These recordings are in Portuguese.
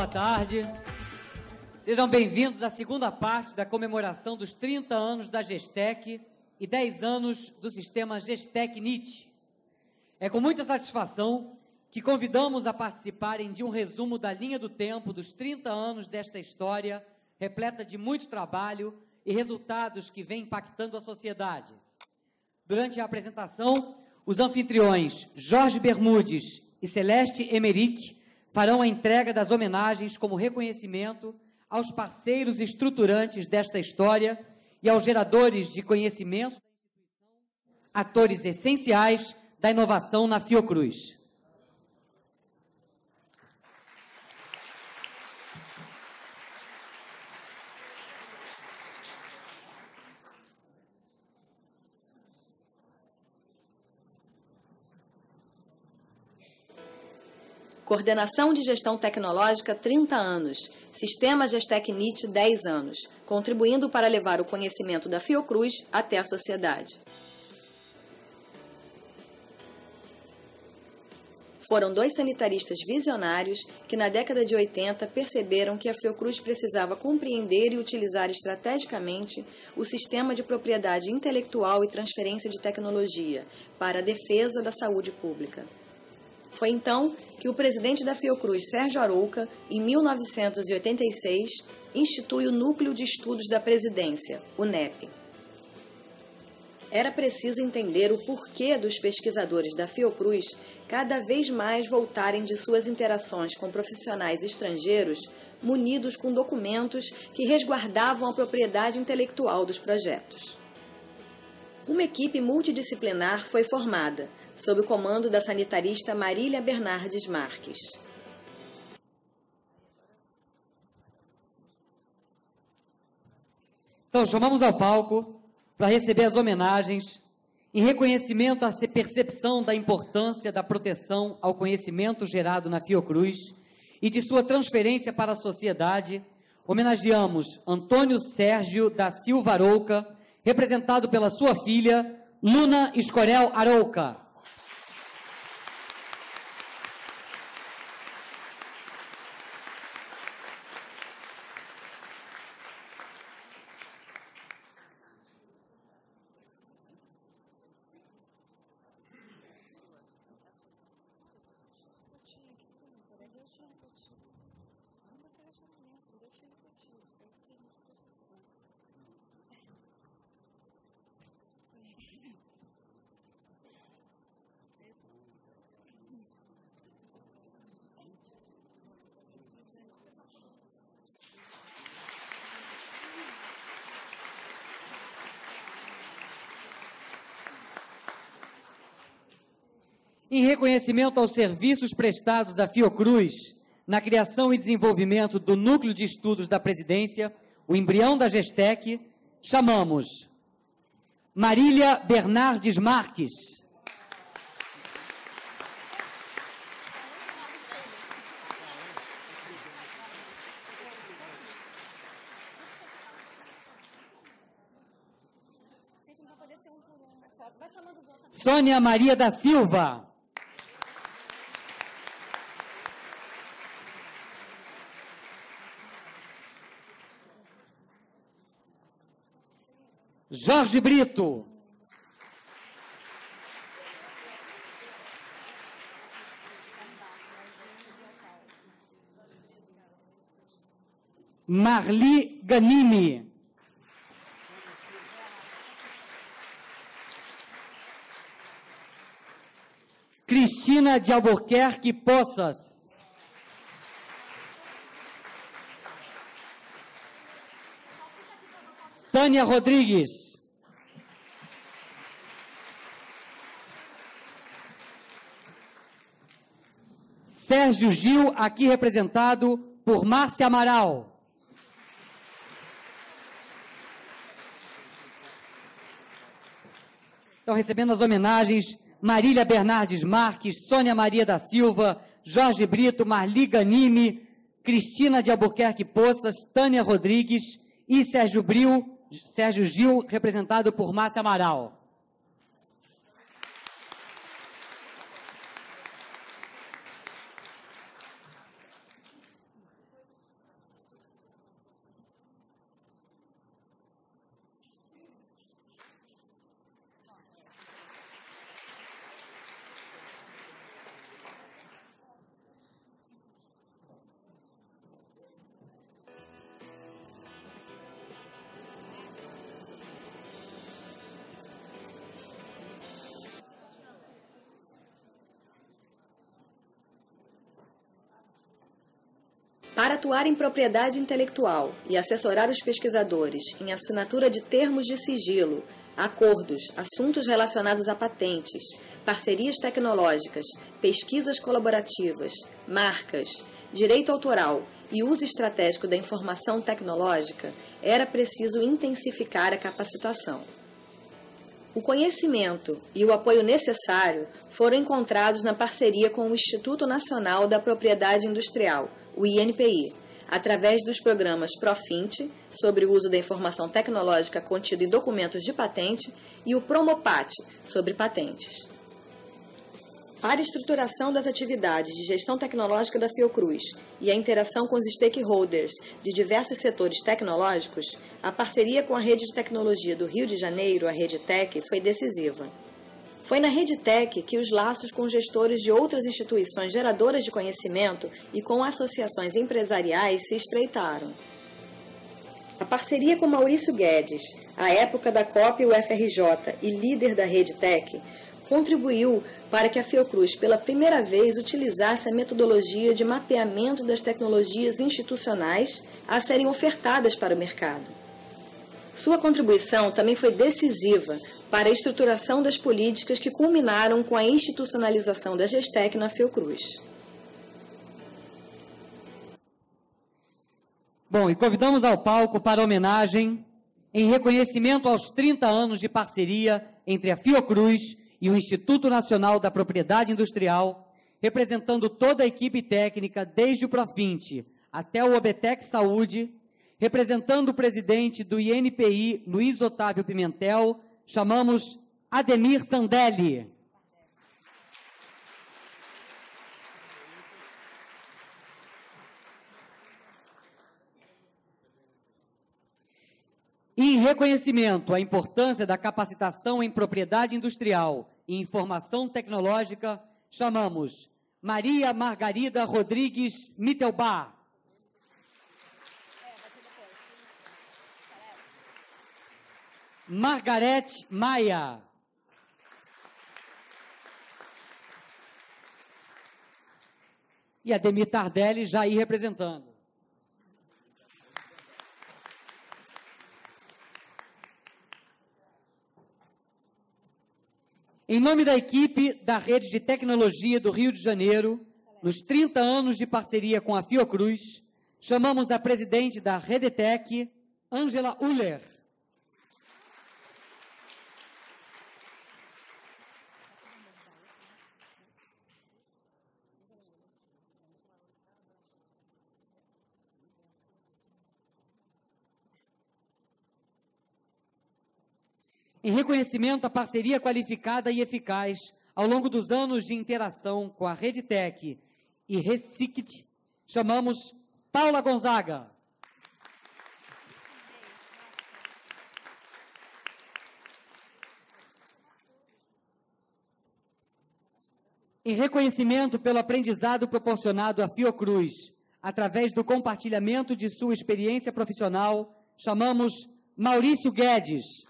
boa tarde. Sejam bem-vindos à segunda parte da comemoração dos 30 anos da Gestec e 10 anos do sistema Gestec-NIT. É com muita satisfação que convidamos a participarem de um resumo da linha do tempo dos 30 anos desta história, repleta de muito trabalho e resultados que vem impactando a sociedade. Durante a apresentação, os anfitriões Jorge Bermudes e Celeste Emerick farão a entrega das homenagens como reconhecimento aos parceiros estruturantes desta história e aos geradores de conhecimento da instituição, atores essenciais da inovação na Fiocruz. Coordenação de Gestão Tecnológica, 30 anos. Sistema Gestec-NIT, 10 anos. Contribuindo para levar o conhecimento da Fiocruz até a sociedade. Foram dois sanitaristas visionários que, na década de 80, perceberam que a Fiocruz precisava compreender e utilizar estrategicamente o sistema de propriedade intelectual e transferência de tecnologia para a defesa da saúde pública. Foi então que o presidente da Fiocruz, Sérgio Arouca, em 1986, institui o Núcleo de Estudos da Presidência, o NEP. Era preciso entender o porquê dos pesquisadores da Fiocruz cada vez mais voltarem de suas interações com profissionais estrangeiros munidos com documentos que resguardavam a propriedade intelectual dos projetos. Uma equipe multidisciplinar foi formada, sob o comando da sanitarista Marília Bernardes Marques. Então, chamamos ao palco para receber as homenagens em reconhecimento à percepção da importância da proteção ao conhecimento gerado na Fiocruz e de sua transferência para a sociedade. Homenageamos Antônio Sérgio da Silva Arouca, representado pela sua filha, Luna Escorel Arouca. Em reconhecimento aos serviços prestados à Fiocruz na criação e desenvolvimento do Núcleo de Estudos da Presidência, o embrião da Gestec, chamamos Marília Bernardes Marques. Sônia Maria da Silva. Jorge Brito. Marli Ganimi. Cristina de Albuquerque Poças. Tânia Rodrigues. Sérgio Gil, aqui representado por Márcia Amaral. Então, recebendo as homenagens, Marília Bernardes Marques, Sônia Maria da Silva, Jorge Brito, Marli Ganimi, Cristina de Albuquerque Poças, Tânia Rodrigues e Sérgio Gil, representado por Márcia Amaral. Para atuar em propriedade intelectual e assessorar os pesquisadores em assinatura de termos de sigilo, acordos, assuntos relacionados a patentes, parcerias tecnológicas, pesquisas colaborativas, marcas, direito autoral e uso estratégico da informação tecnológica, era preciso intensificar a capacitação. O conhecimento e o apoio necessário foram encontrados na parceria com o Instituto Nacional da Propriedade Industrial, o INPI, através dos programas Profint, sobre o uso da informação tecnológica contida em documentos de patente, e o Promopat, sobre patentes. Para a estruturação das atividades de gestão tecnológica da Fiocruz e a interação com os stakeholders de diversos setores tecnológicos, a parceria com a Rede de Tecnologia do Rio de Janeiro, a RedeTec, foi decisiva. Foi na RedeTec que os laços com gestores de outras instituições geradoras de conhecimento e com associações empresariais se estreitaram. A parceria com Maurício Guedes, à época da COP UFRJ e líder da RedeTec, contribuiu para que a Fiocruz, pela primeira vez, utilizasse a metodologia de mapeamento das tecnologias institucionais a serem ofertadas para o mercado. Sua contribuição também foi decisiva para a estruturação das políticas que culminaram com a institucionalização da Gestec na Fiocruz. Bom, e convidamos ao palco para homenagem, em reconhecimento aos 30 anos de parceria entre a Fiocruz e o Instituto Nacional da Propriedade Industrial, representando toda a equipe técnica, desde o Profint até o Obetec Saúde, representando o presidente do INPI, Luiz Otávio Pimentel, chamamos Ademir Tardelli. Em reconhecimento à importância da capacitação em propriedade industrial e informação tecnológica, chamamos Maria Margarida Rodrigues Mittelbach. Margarete Maia. E Ademir Tardelli já aí representando. Em nome da equipe da Rede de Tecnologia do Rio de Janeiro, nos 30 anos de parceria com a Fiocruz, chamamos a presidente da RedeTec, Angela Uller. Em reconhecimento à parceria qualificada e eficaz ao longo dos anos de interação com a RedeTec e Recict, chamamos Paula Gonzaga. Em reconhecimento pelo aprendizado proporcionado à Fiocruz, através do compartilhamento de sua experiência profissional, chamamos Maurício Guedes.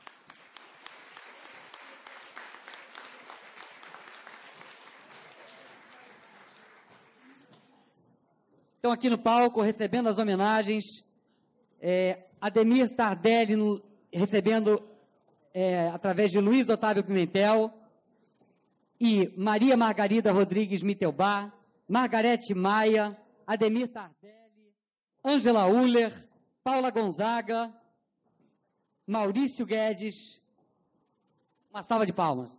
Então, aqui no palco, recebendo as homenagens, Ademir Tardelli recebendo, através de Luiz Otávio Pimentel, e Maria Margarida Rodrigues Mittelbach, Margarete Maia, Ademir Tardelli, Angela Uller, Paula Gonzaga, Maurício Guedes. Uma salva de palmas.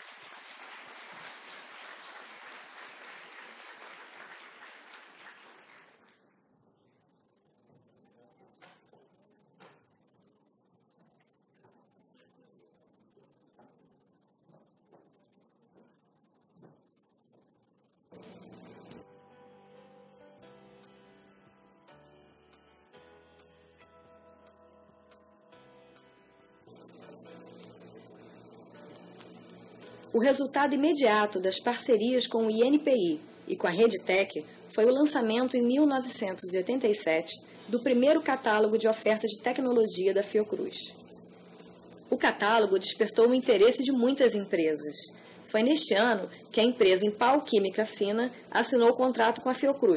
O resultado imediato das parcerias com o INPI e com a RedeTec foi o lançamento em 1987 do primeiro catálogo de oferta de tecnologia da Fiocruz. O catálogo despertou o interesse de muitas empresas. Foi neste ano que a empresa Impal Química Fina assinou o contrato com a Fiocruz,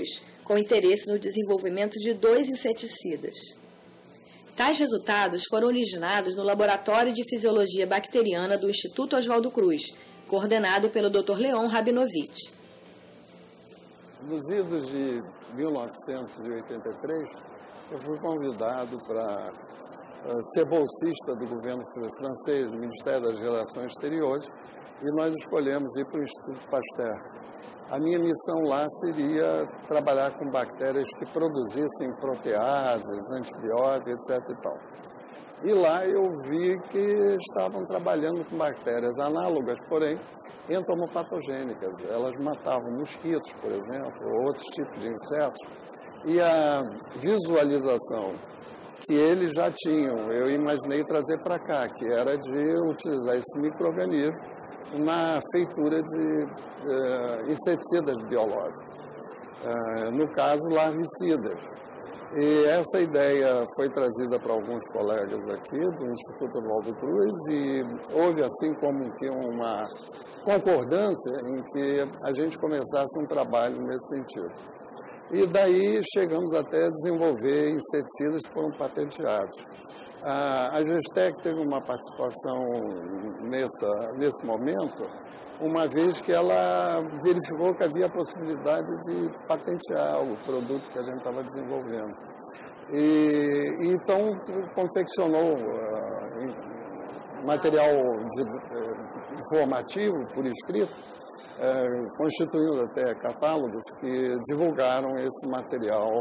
com interesse no desenvolvimento de 2 inseticidas. Tais resultados foram originados no Laboratório de Fisiologia Bacteriana do Instituto Oswaldo Cruz, coordenado pelo Dr. Leon Rabinovitch. Nos idos de 1983, eu fui convidado para ser bolsista do governo francês, do Ministério das Relações Exteriores, e nós escolhemos ir para o Instituto Pasteur. A minha missão lá seria trabalhar com bactérias que produzissem proteases, antibióticos, etc. e tal. E lá eu vi que estavam trabalhando com bactérias análogas, porém entomopatogênicas. Elas matavam mosquitos, por exemplo, ou outros tipos de insetos. E a visualização que eles já tinham, eu imaginei trazer para cá, que era de utilizar esse micro-organismo na feitura de inseticidas biológicos, no caso larvicidas. E essa ideia foi trazida para alguns colegas aqui do Instituto Oswaldo Cruz e houve assim como que uma concordância em que a gente começasse um trabalho nesse sentido. E daí chegamos até a desenvolver inseticidas que foram patenteados. A Gestec teve uma participação nesse momento, uma vez que ela verificou que havia a possibilidade de patentear o produto que a gente estava desenvolvendo. E então confeccionou material informativo por escrito, constituindo até catálogos que divulgaram esse material,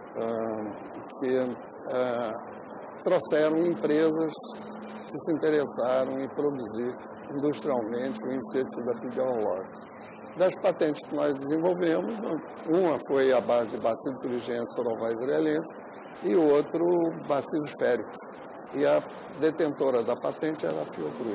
que trouxeram empresas que se interessaram em produzir industrialmente o inseticida biológico. Das patentes que nós desenvolvemos, uma foi a base de bacilo thuringiensis sorovaisrelensis e o outro bacilos féricos. E a detentora da patente era a Fiocruz.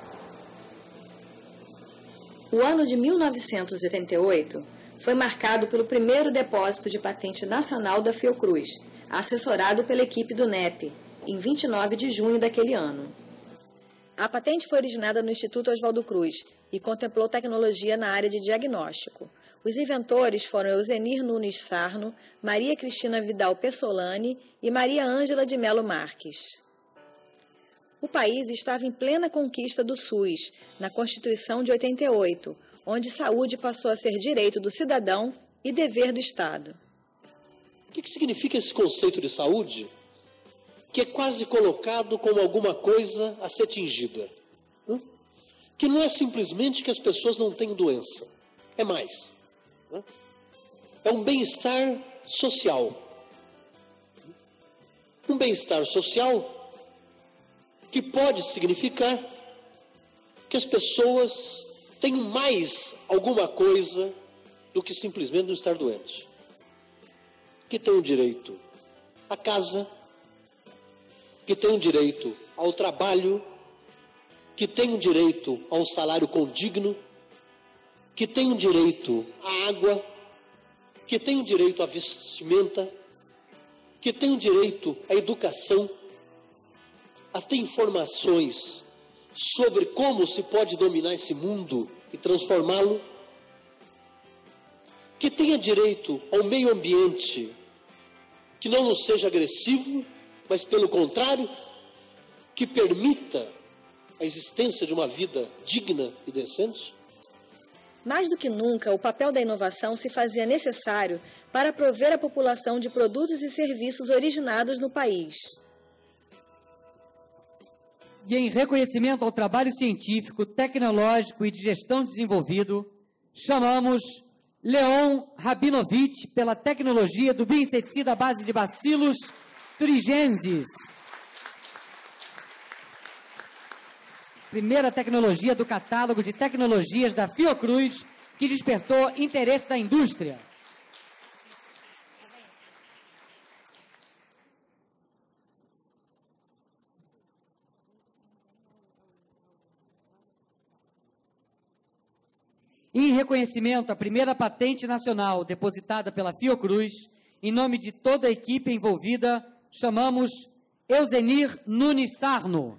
O ano de 1988 foi marcado pelo primeiro depósito de patente nacional da Fiocruz, assessorado pela equipe do NEP, em 29 de junho daquele ano. A patente foi originada no Instituto Oswaldo Cruz e contemplou tecnologia na área de diagnóstico. Os inventores foram Euzenir Nunes Sarno, Maria Cristina Vidal Pessolani e Maria Ângela de Melo Marques. O país estava em plena conquista do SUS, na Constituição de 88, onde saúde passou a ser direito do cidadão e dever do Estado. O que significa esse conceito de saúde? Que é quase colocado como alguma coisa a ser tingida. Que não é simplesmente que as pessoas não têm doença. É mais. É um bem-estar social. Um bem-estar social que pode significar que as pessoas tenham mais alguma coisa do que simplesmente não estar doente. Que tenham direito à casa, que tenham direito ao trabalho, que tenham direito a um salário condigno, que tenham direito à água, que tenham direito à vestimenta, que tenham direito à educação, a ter informações sobre como se pode dominar esse mundo e transformá-lo, que tenha direito ao meio ambiente que não nos seja agressivo, mas pelo contrário, que permita a existência de uma vida digna e decente. Mais do que nunca, o papel da inovação se fazia necessário para prover a população de produtos e serviços originados no país. E em reconhecimento ao trabalho científico, tecnológico e de gestão desenvolvido, chamamos Leon Rabinovitch pela tecnologia do bioinseticida à base de bacilos thuringiensis. Primeira tecnologia do catálogo de tecnologias da Fiocruz que despertou interesse da indústria. Em reconhecimento à primeira patente nacional depositada pela Fiocruz, em nome de toda a equipe envolvida, chamamos Euzenir Nunes Sarno.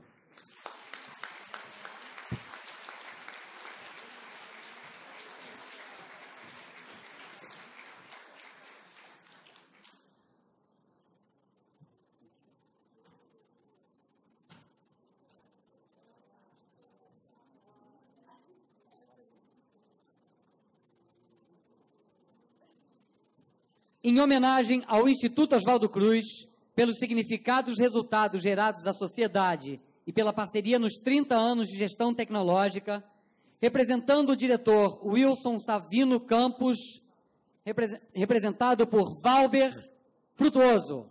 em homenagem ao Instituto Oswaldo Cruz, pelos significados resultados gerados à sociedade e pela parceria nos 30 anos de gestão tecnológica, representando o diretor Wilson Savino Campos, representado por Valber Frutuoso.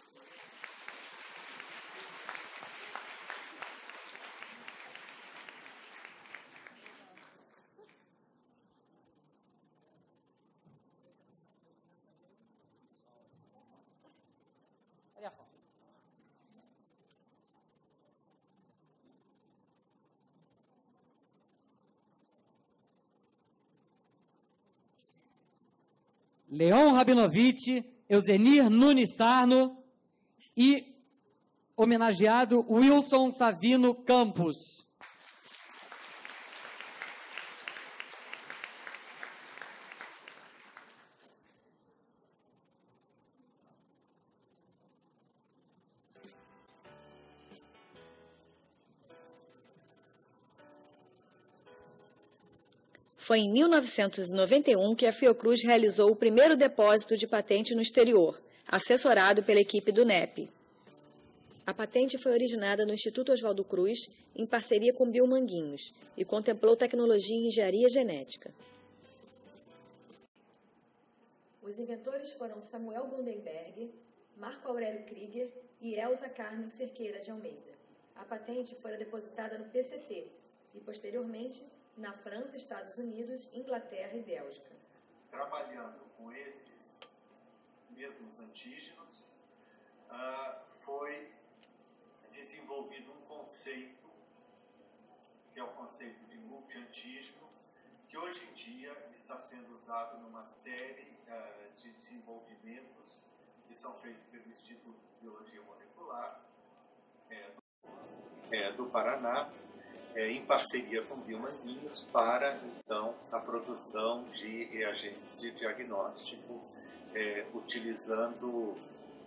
Leon Rabinovich, Euzenir Nunes Sarno e homenageado Wilson Savino Campos. Foi em 1991 que a Fiocruz realizou o primeiro depósito de patente no exterior, assessorado pela equipe do NEP. A patente foi originada no Instituto Oswaldo Cruz, em parceria com Bill Manguinhos, e contemplou tecnologia em engenharia genética. Os inventores foram Samuel Gundenberg, Marco Aurélio Krieger e Elza Carmen Cerqueira de Almeida. A patente fora depositada no PCT e, posteriormente, na França, Estados Unidos, Inglaterra e Bélgica. Trabalhando com esses mesmos antígenos, foi desenvolvido um conceito, que é o conceito de multiantígeno, que hoje em dia está sendo usado numa série de desenvolvimentos que são feitos pelo Instituto de Biologia Molecular do Paraná, em parceria com Bill Manguinhos, para, então, a produção de reagentes de diagnóstico, utilizando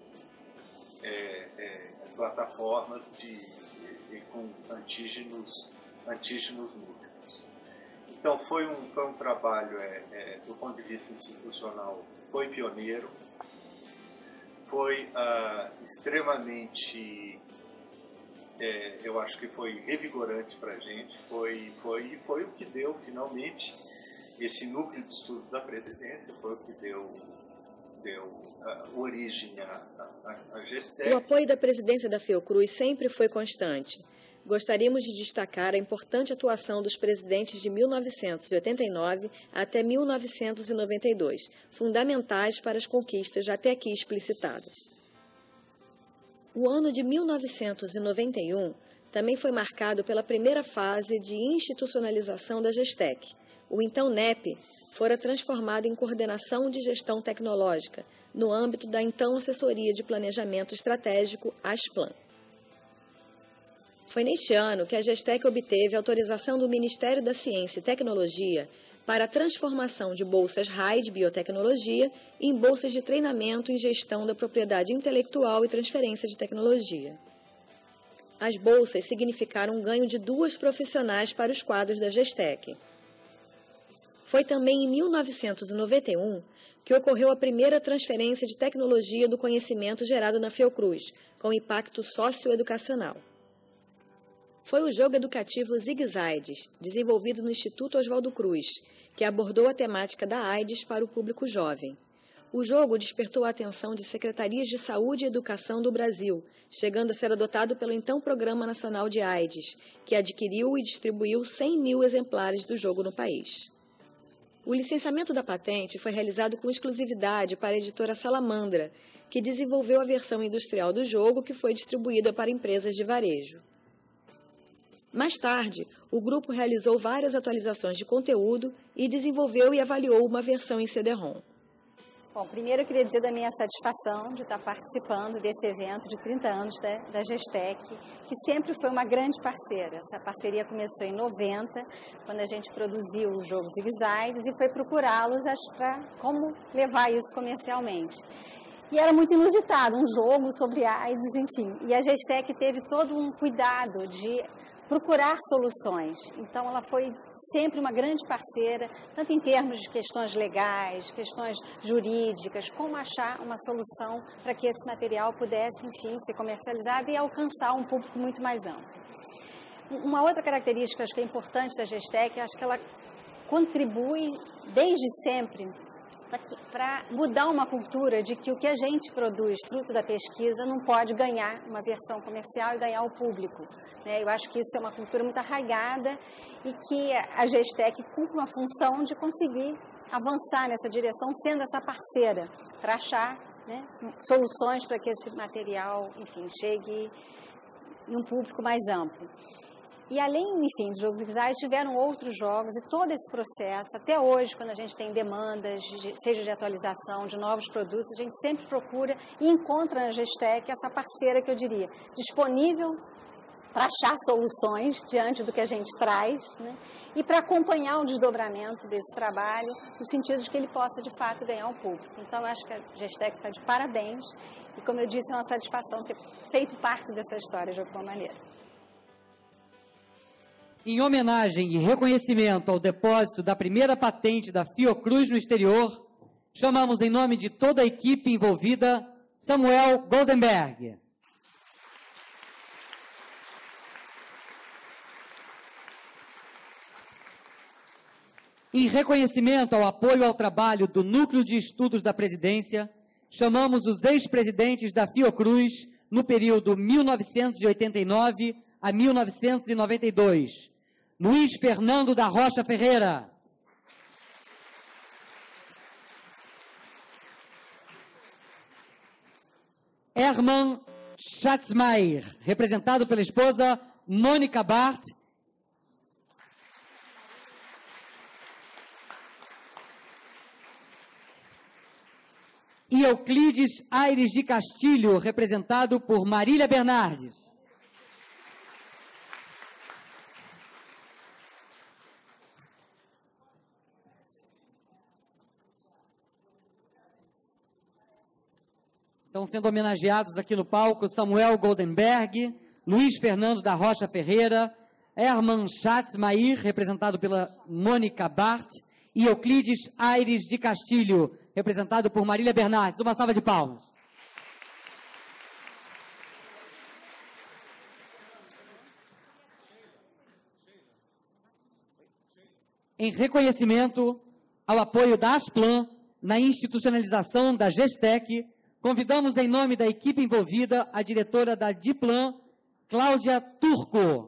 plataformas com antígenos múltiplos. Então, foi um trabalho, do ponto de vista institucional, foi pioneiro, foi extremamente... eu acho que foi revigorante para a gente, foi o que deu, finalmente, esse núcleo de estudos da presidência, foi o que deu origem à GESTEC. O apoio da presidência da Fiocruz sempre foi constante. Gostaríamos de destacar a importante atuação dos presidentes de 1989 até 1992, fundamentais para as conquistas até aqui explicitadas. O ano de 1991 também foi marcado pela primeira fase de institucionalização da GESTEC. O então NEP fora transformado em Coordenação de Gestão Tecnológica, no âmbito da então Assessoria de Planejamento Estratégico, ASPLAN. Foi neste ano que a GESTEC obteve autorização do Ministério da Ciência e Tecnologia para a transformação de bolsas RAI de biotecnologia em bolsas de treinamento em gestão da propriedade intelectual e transferência de tecnologia. As bolsas significaram um ganho de 2 profissionais para os quadros da GESTEC. Foi também em 1991 que ocorreu a primeira transferência de tecnologia do conhecimento gerado na Fiocruz, com impacto socioeducacional. Foi o jogo educativo Zig-Zaides, desenvolvido no Instituto Oswaldo Cruz, que abordou a temática da AIDS para o público jovem. O jogo despertou a atenção de secretarias de saúde e educação do Brasil, chegando a ser adotado pelo então Programa Nacional de AIDS, que adquiriu e distribuiu 100 mil exemplares do jogo no país. O licenciamento da patente foi realizado com exclusividade para a editora Salamandra, que desenvolveu a versão industrial do jogo, que foi distribuída para empresas de varejo. Mais tarde, o grupo realizou várias atualizações de conteúdo e desenvolveu e avaliou uma versão em CD-ROM. Bom, primeiro eu queria dizer da minha satisfação de estar participando desse evento de 30 anos da GESTEC, que sempre foi uma grande parceira. Essa parceria começou em 90, quando a gente produziu o jogo Zig-Zaides, e foi procurá-los para como levar isso comercialmente. E era muito inusitado, um jogo sobre AIDS, enfim. E a GESTEC teve todo um cuidado de procurar soluções. Então, ela foi sempre uma grande parceira, tanto em termos de questões legais, questões jurídicas, como achar uma solução para que esse material pudesse, enfim, ser comercializado e alcançar um público muito mais amplo. Uma outra característica, acho que é importante da Gestec, acho que ela contribui desde sempre para mudar uma cultura de que o que a gente produz, fruto da pesquisa, não pode ganhar uma versão comercial e ganhar o público, né? Eu acho que isso é uma cultura muito arraigada e que a Gestec cumpre uma função de conseguir avançar nessa direção, sendo essa parceira, para achar, né, soluções para que esse material, enfim, chegue em um público mais amplo. E além, enfim, dos jogos visuais, tiveram outros jogos e todo esse processo, até hoje, quando a gente tem demandas, seja de atualização, de novos produtos, a gente sempre procura e encontra na Gestec essa parceira que eu diria, disponível para achar soluções diante do que a gente traz, né? E para acompanhar o desdobramento desse trabalho, no sentido de que ele possa, de fato, ganhar o público. Então, eu acho que a Gestec está de parabéns e, como eu disse, é uma satisfação ter feito parte dessa história de alguma maneira. Em homenagem e reconhecimento ao depósito da primeira patente da Fiocruz no exterior, chamamos em nome de toda a equipe envolvida, Samuel Goldenberg. Em reconhecimento ao apoio ao trabalho do Núcleo de Estudos da Presidência, chamamos os ex-presidentes da Fiocruz no período 1989 a 1992. Luiz Fernando da Rocha Ferreira. Hermann Schatzmeier, representado pela esposa Mônica Barth. E Euclides Aires de Castilho, representado por Marília Bernardes. Estão sendo homenageados aqui no palco Samuel Goldenberg, Luiz Fernando da Rocha Ferreira, Hermann Schatzmeier, representado pela Mônica Barth, e Euclides Aires de Castilho, representado por Marília Bernardes. Uma salva de palmas. Em reconhecimento ao apoio da Asplan na institucionalização da Gestec, convidamos em nome da equipe envolvida a diretora da Diplan, Cláudia Turco.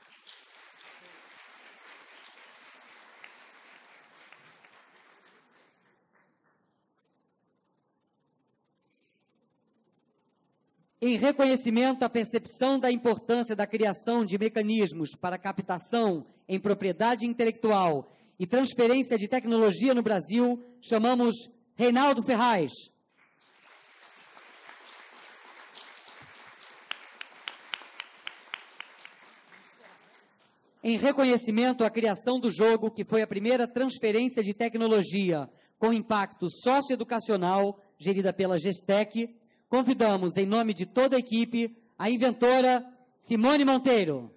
Em reconhecimento à percepção da importância da criação de mecanismos para captação em propriedade intelectual e transferência de tecnologia no Brasil, chamamos Reinaldo Ferraz. Em reconhecimento à criação do jogo, que foi a primeira transferência de tecnologia com impacto socioeducacional, gerida pela Gestec, convidamos, em nome de toda a equipe, a inventora Simone Monteiro.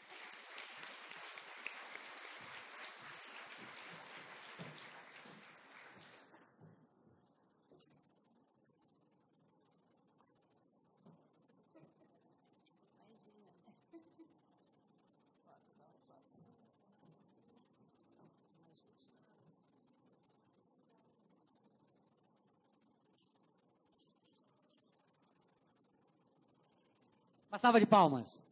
Uma salva de palmas.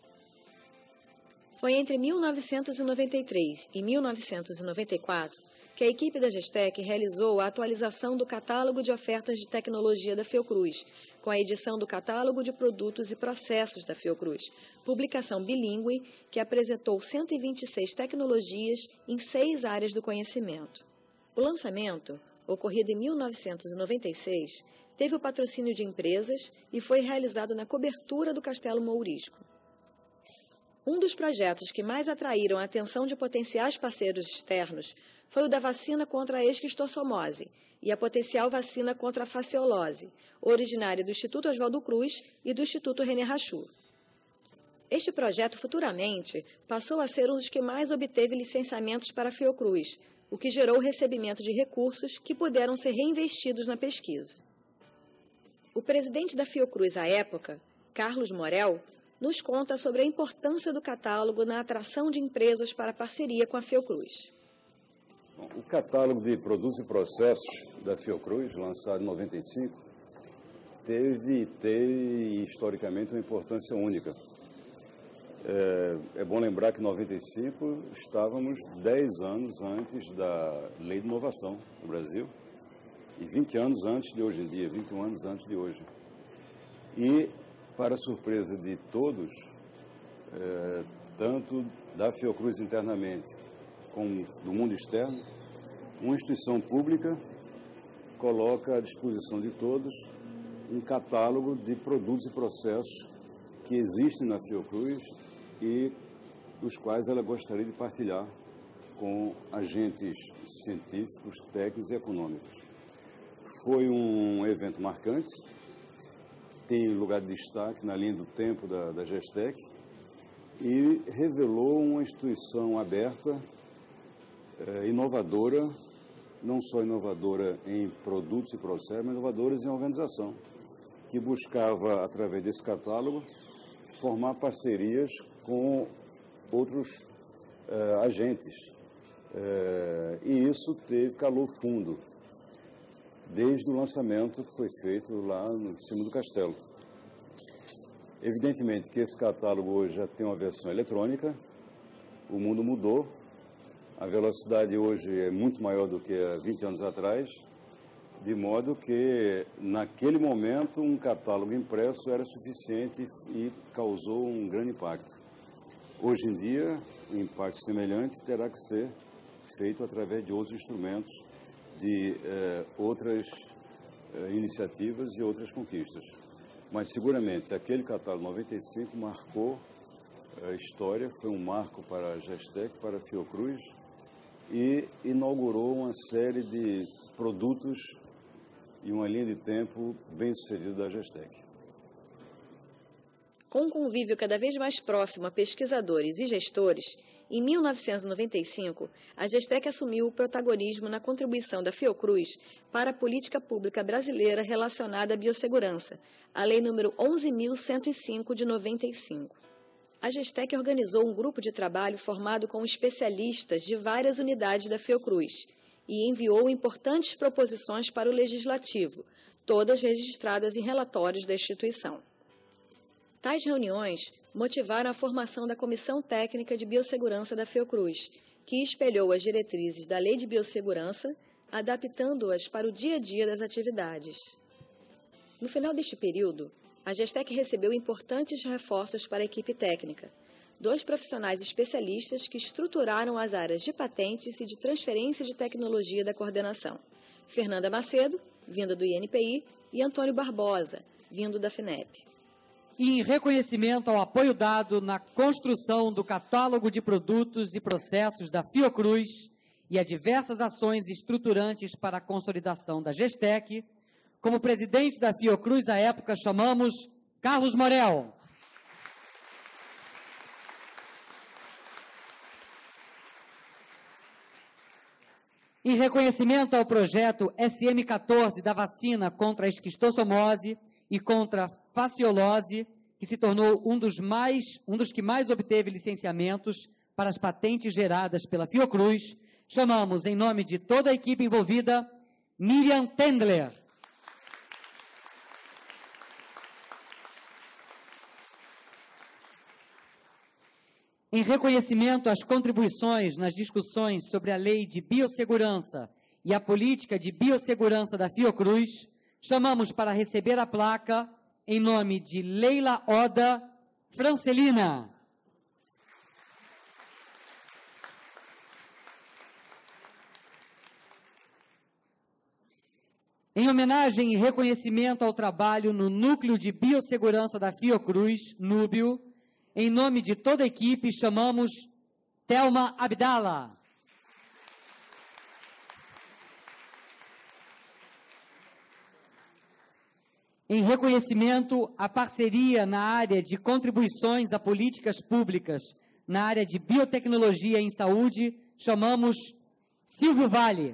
Foi entre 1993 e 1994 que a equipe da Gestec realizou a atualização do catálogo de ofertas de tecnologia da Fiocruz, com a edição do catálogo de produtos e processos da Fiocruz, publicação bilíngue que apresentou 126 tecnologias em 6 áreas do conhecimento. O lançamento, ocorrido em 1996, teve o patrocínio de empresas e foi realizado na cobertura do Castelo Mourisco. Um dos projetos que mais atraíram a atenção de potenciais parceiros externos foi o da vacina contra a esquistossomose e a potencial vacina contra a faciolose, originária do Instituto Oswaldo Cruz e do Instituto René Rachou. Este projeto, futuramente, passou a ser um dos que mais obteve licenciamentos para a Fiocruz, o que gerou o recebimento de recursos que puderam ser reinvestidos na pesquisa. O presidente da Fiocruz à época, Carlos Morel, nos conta sobre a importância do catálogo na atração de empresas para a parceria com a Fiocruz. O catálogo de produtos e processos da Fiocruz, lançado em 95, teve e tem historicamente uma importância única. É bom lembrar que em 95 estávamos 10 anos antes da Lei de Inovação no Brasil e 20 anos antes de hoje em dia, 21 anos antes de hoje. E, para surpresa de todos, tanto da Fiocruz internamente como do mundo externo, uma instituição pública coloca à disposição de todos um catálogo de produtos e processos que existem na Fiocruz e dos quais ela gostaria de partilhar com agentes científicos, técnicos e econômicos. Foi um evento marcante, tem lugar de destaque na linha do tempo da Gestec e revelou uma instituição aberta, inovadora, não só inovadora em produtos e processos, mas inovadoras em organização, que buscava, através desse catálogo, formar parcerias com outros agentes. E isso teve calor fundo, desde o lançamento que foi feito lá em cima do castelo. Evidentemente que esse catálogo hoje já tem uma versão eletrônica, o mundo mudou, a velocidade hoje é muito maior do que há 20 anos atrás, de modo que, naquele momento, um catálogo impresso era suficiente e causou um grande impacto. Hoje em dia, um impacto semelhante terá que ser feito através de outros instrumentos, de outras iniciativas e outras conquistas. Mas, seguramente, aquele catálogo 95 marcou a história, foi um marco para a Gestec, para a Fiocruz, e inaugurou uma série de produtos e uma linha de tempo bem-sucedida da Gestec. Com um convívio cada vez mais próximo a pesquisadores e gestores, em 1995, a Gestec assumiu o protagonismo na contribuição da Fiocruz para a política pública brasileira relacionada à biossegurança, a Lei nº 11.105 de 95. A Gestec organizou um grupo de trabalho formado com especialistas de várias unidades da Fiocruz e enviou importantes proposições para o Legislativo, todas registradas em relatórios da instituição. Tais reuniões motivaram a formação da Comissão Técnica de Biossegurança da Fiocruz, que espelhou as diretrizes da Lei de Biossegurança, adaptando-as para o dia a dia das atividades. No final deste período, a Gestec recebeu importantes reforços para a equipe técnica, 2 profissionais especialistas que estruturaram as áreas de patentes e de transferência de tecnologia da coordenação, Fernanda Macedo, vinda do INPI, e Antônio Barbosa, vindo da FINEP. E em reconhecimento ao apoio dado na construção do catálogo de produtos e processos da Fiocruz e a diversas ações estruturantes para a consolidação da Gestec, como presidente da Fiocruz à época chamamos Carlos Morel. Em reconhecimento ao projeto SM14 da vacina contra a esquistossomose e contra a faciolose, que se tornou um dos que mais obteve licenciamentos para as patentes geradas pela Fiocruz, chamamos, em nome de toda a equipe envolvida, Miriam Tendler. Em reconhecimento às contribuições nas discussões sobre a Lei de Biossegurança e a Política de Biossegurança da Fiocruz, chamamos para receber a placa, em nome de Leila Oda Francelina. Em homenagem e reconhecimento ao trabalho no Núcleo de Biossegurança da Fiocruz, Núbio, em nome de toda a equipe, chamamos Thelma Abdala. Em reconhecimento à parceria na área de contribuições a políticas públicas na área de biotecnologia em saúde, chamamos Silvio Vale.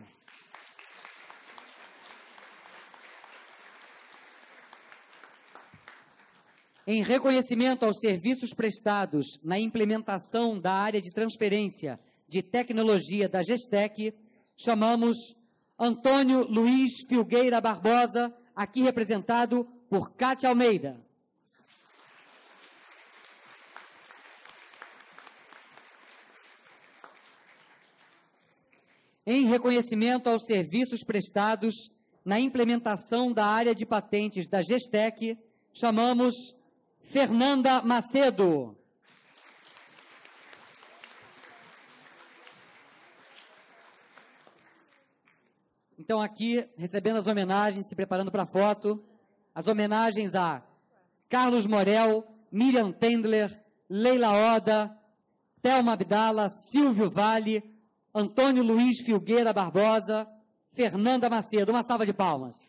Em reconhecimento aos serviços prestados na implementação da área de transferência de tecnologia da Gestec, chamamos Antônio Luiz Filgueira Barbosa, aqui representado por Cátia Almeida. Em reconhecimento aos serviços prestados na implementação da área de patentes da Gestec, chamamos Fernanda Macedo. Então, aqui, recebendo as homenagens, se preparando para a foto, as homenagens a Carlos Morel, Miriam Tendler, Leila Oda, Thelma Abdala, Silvio Vale, Antônio Luiz Filgueira Barbosa, Fernanda Macedo. Uma salva de palmas.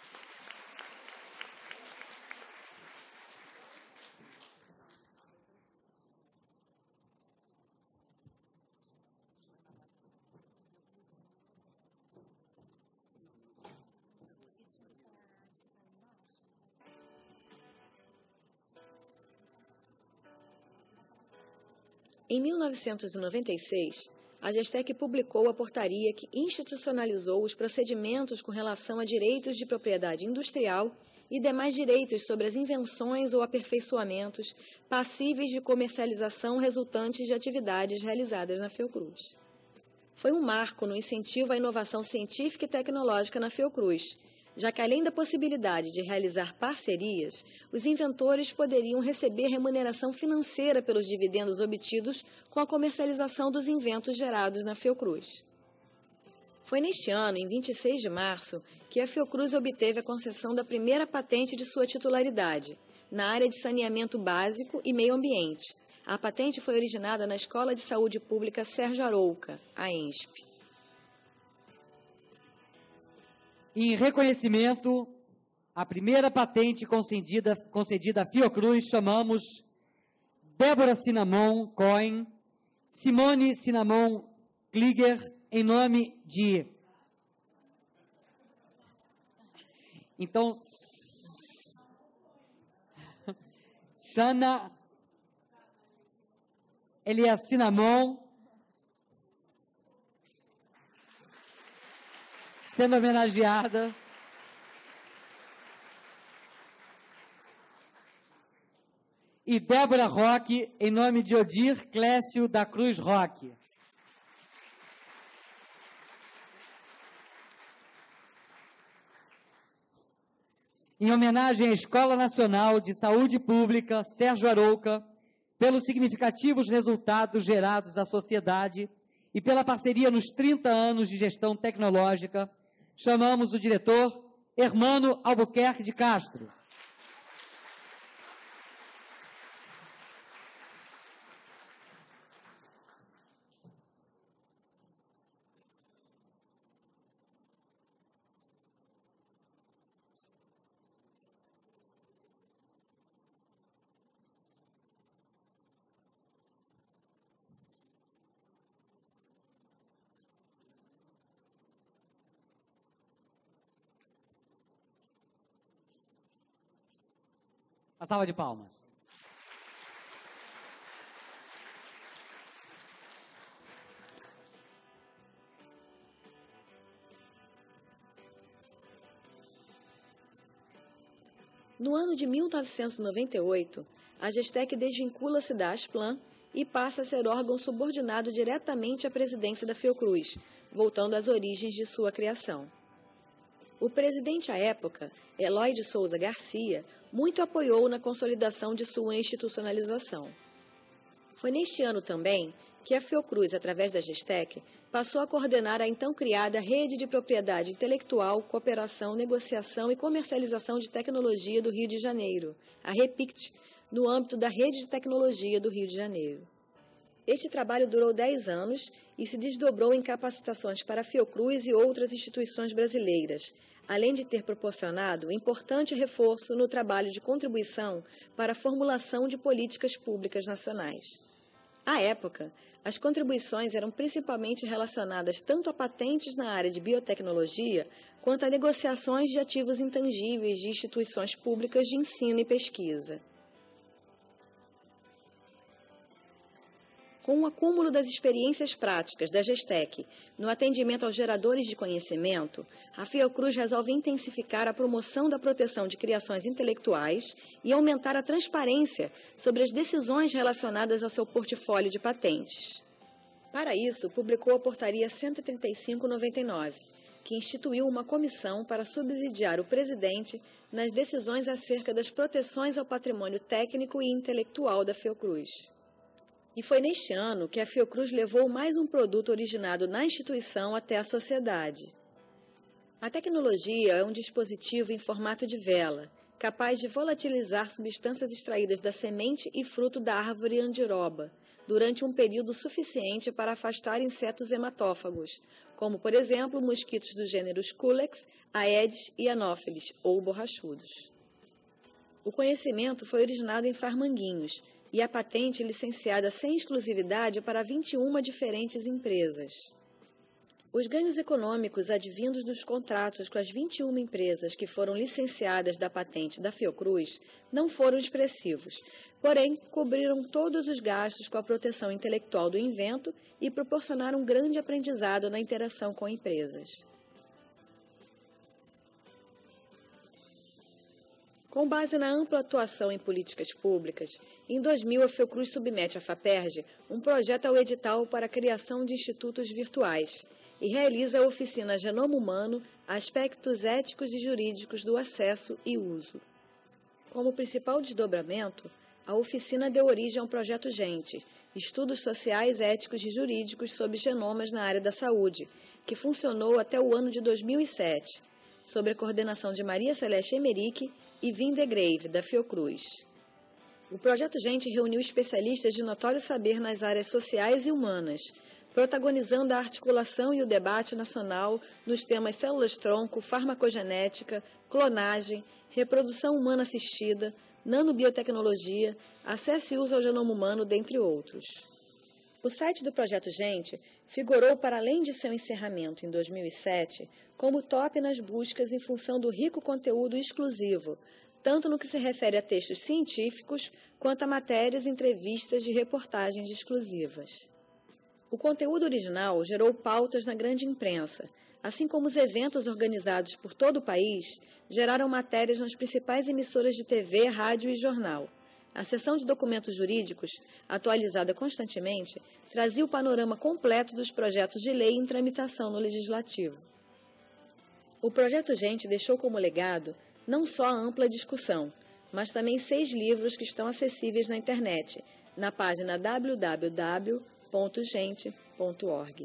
Em 1996, a Gestec publicou a portaria que institucionalizou os procedimentos com relação a direitos de propriedade industrial e demais direitos sobre as invenções ou aperfeiçoamentos passíveis de comercialização resultantes de atividades realizadas na Fiocruz. Foi um marco no incentivo à inovação científica e tecnológica na Fiocruz, já que além da possibilidade de realizar parcerias, os inventores poderiam receber remuneração financeira pelos dividendos obtidos com a comercialização dos inventos gerados na Fiocruz. Foi neste ano, em 26 de março, que a Fiocruz obteve a concessão da primeira patente de sua titularidade, na área de saneamento básico e meio ambiente. A patente foi originada na Escola de Saúde Pública Sérgio Arouca, a ENSP. Em reconhecimento à primeira patente concedida à Fiocruz, chamamos Débora Cinnamon Cohen, Simone Cinnamon Klieger, em nome de... Então, Shana Elias Cinnamon, sendo homenageada. E Débora Roque, em nome de Odir Clécio da Cruz Roque. Em homenagem à Escola Nacional de Saúde Pública Sérgio Arouca, pelos significativos resultados gerados à sociedade e pela parceria nos 30 anos de gestão tecnológica, chamamos o diretor Hermano Albuquerque de Castro. Uma salva de palmas. No ano de 1998, a Gestec desvincula-se da Asplan e passa a ser órgão subordinado diretamente à presidência da Fiocruz, voltando às origens de sua criação. O presidente à época, Eloy de Souza Garcia, muito apoiou na consolidação de sua institucionalização. Foi neste ano também que a Fiocruz, através da Gestec, passou a coordenar a então criada Rede de Propriedade Intelectual, Cooperação, Negociação e Comercialização de Tecnologia do Rio de Janeiro, a REPICT, no âmbito da Rede de Tecnologia do Rio de Janeiro. Este trabalho durou 10 anos e se desdobrou em capacitações para a Fiocruz e outras instituições brasileiras, além de ter proporcionado importante reforço no trabalho de contribuição para a formulação de políticas públicas nacionais. À época, as contribuições eram principalmente relacionadas tanto a patentes na área de biotecnologia, quanto a negociações de ativos intangíveis de instituições públicas de ensino e pesquisa. Com o acúmulo das experiências práticas da Gestec no atendimento aos geradores de conhecimento, a Fiocruz resolve intensificar a promoção da proteção de criações intelectuais e aumentar a transparência sobre as decisões relacionadas ao seu portfólio de patentes. Para isso, publicou a Portaria 135/99, que instituiu uma comissão para subsidiar o presidente nas decisões acerca das proteções ao patrimônio técnico e intelectual da Fiocruz. E foi neste ano que a Fiocruz levou mais um produto originado na instituição até a sociedade. A tecnologia é um dispositivo em formato de vela, capaz de volatilizar substâncias extraídas da semente e fruto da árvore andiroba, durante um período suficiente para afastar insetos hematófagos, como, por exemplo, mosquitos dos gêneros Culex, Aedes e Anopheles, ou borrachudos. O conhecimento foi originado em Farmanguinhos, e a patente licenciada sem exclusividade para 21 diferentes empresas. Os ganhos econômicos advindos dos contratos com as 21 empresas que foram licenciadas da patente da Fiocruz não foram expressivos, porém cobriram todos os gastos com a proteção intelectual do invento e proporcionaram um grande aprendizado na interação com empresas. Com base na ampla atuação em políticas públicas, em 2000 a Fiocruz submete à FAPERJ um projeto ao edital para a criação de institutos virtuais e realiza a oficina Genoma Humano, Aspectos Éticos e Jurídicos do Acesso e Uso. Como principal desdobramento, a oficina deu origem ao projeto Gente, Estudos Sociais, Éticos e Jurídicos sobre Genomas na área da saúde, que funcionou até o ano de 2007, sob a coordenação de Maria Celeste Emerick e Wim de Greve, da Fiocruz. O projeto Gente reuniu especialistas de notório saber nas áreas sociais e humanas, protagonizando a articulação e o debate nacional nos temas células-tronco, farmacogenética, clonagem, reprodução humana assistida, nanobiotecnologia, acesso e uso ao genoma humano, dentre outros. O site do Projeto Gente figurou, para além de seu encerramento em 2007, como top nas buscas em função do rico conteúdo exclusivo, tanto no que se refere a textos científicos, quanto a matérias, entrevistas e reportagens exclusivas. O conteúdo original gerou pautas na grande imprensa, assim como os eventos organizados por todo o país geraram matérias nas principais emissoras de TV, rádio e jornal. A seção de documentos jurídicos, atualizada constantemente, trazia o panorama completo dos projetos de lei em tramitação no Legislativo. O Projeto Gente deixou como legado não só a ampla discussão, mas também 6 livros que estão acessíveis na internet, na página www.gente.org.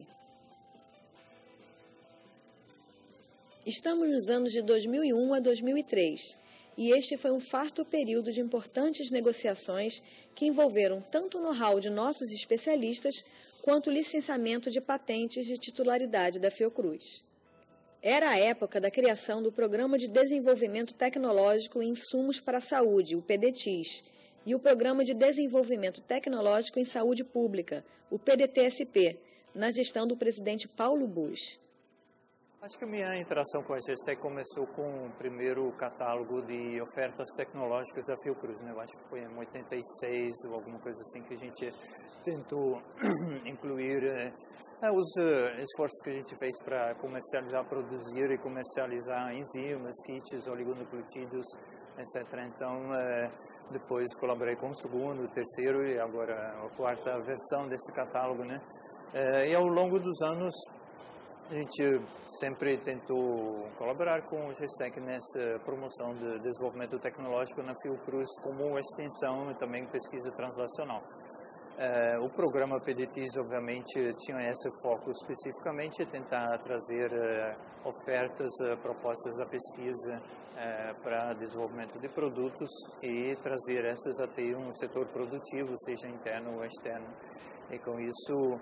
Estamos nos anos de 2001 a 2003, e este foi um farto período de importantes negociações que envolveram tanto o know-how de nossos especialistas quanto o licenciamento de patentes de titularidade da Fiocruz. Era a época da criação do Programa de Desenvolvimento Tecnológico em Insumos para a Saúde, o PDTIS, e o Programa de Desenvolvimento Tecnológico em Saúde Pública, o PDTSP, na gestão do presidente Paulo Bush. Acho que a minha interação com a Gestec começou com o primeiro catálogo de ofertas tecnológicas da Fiocruz, né? Eu acho que foi em 86 ou alguma coisa assim que a gente tentou incluir Os esforços que a gente fez para comercializar, produzir e comercializar enzimas, kits, oligonucleotídeos, etc. Então, depois colaborei com o segundo, o terceiro e agora a quarta versão desse catálogo, né? E ao longo dos anos, a gente sempre tentou colaborar com o GESTEC nessa promoção de desenvolvimento tecnológico na Fiocruz como extensão e também pesquisa translacional. O programa PDTs, obviamente, tinha esse foco especificamente, tentar trazer ofertas, propostas da pesquisa para desenvolvimento de produtos e trazer essas até um setor produtivo, seja interno ou externo. E com isso,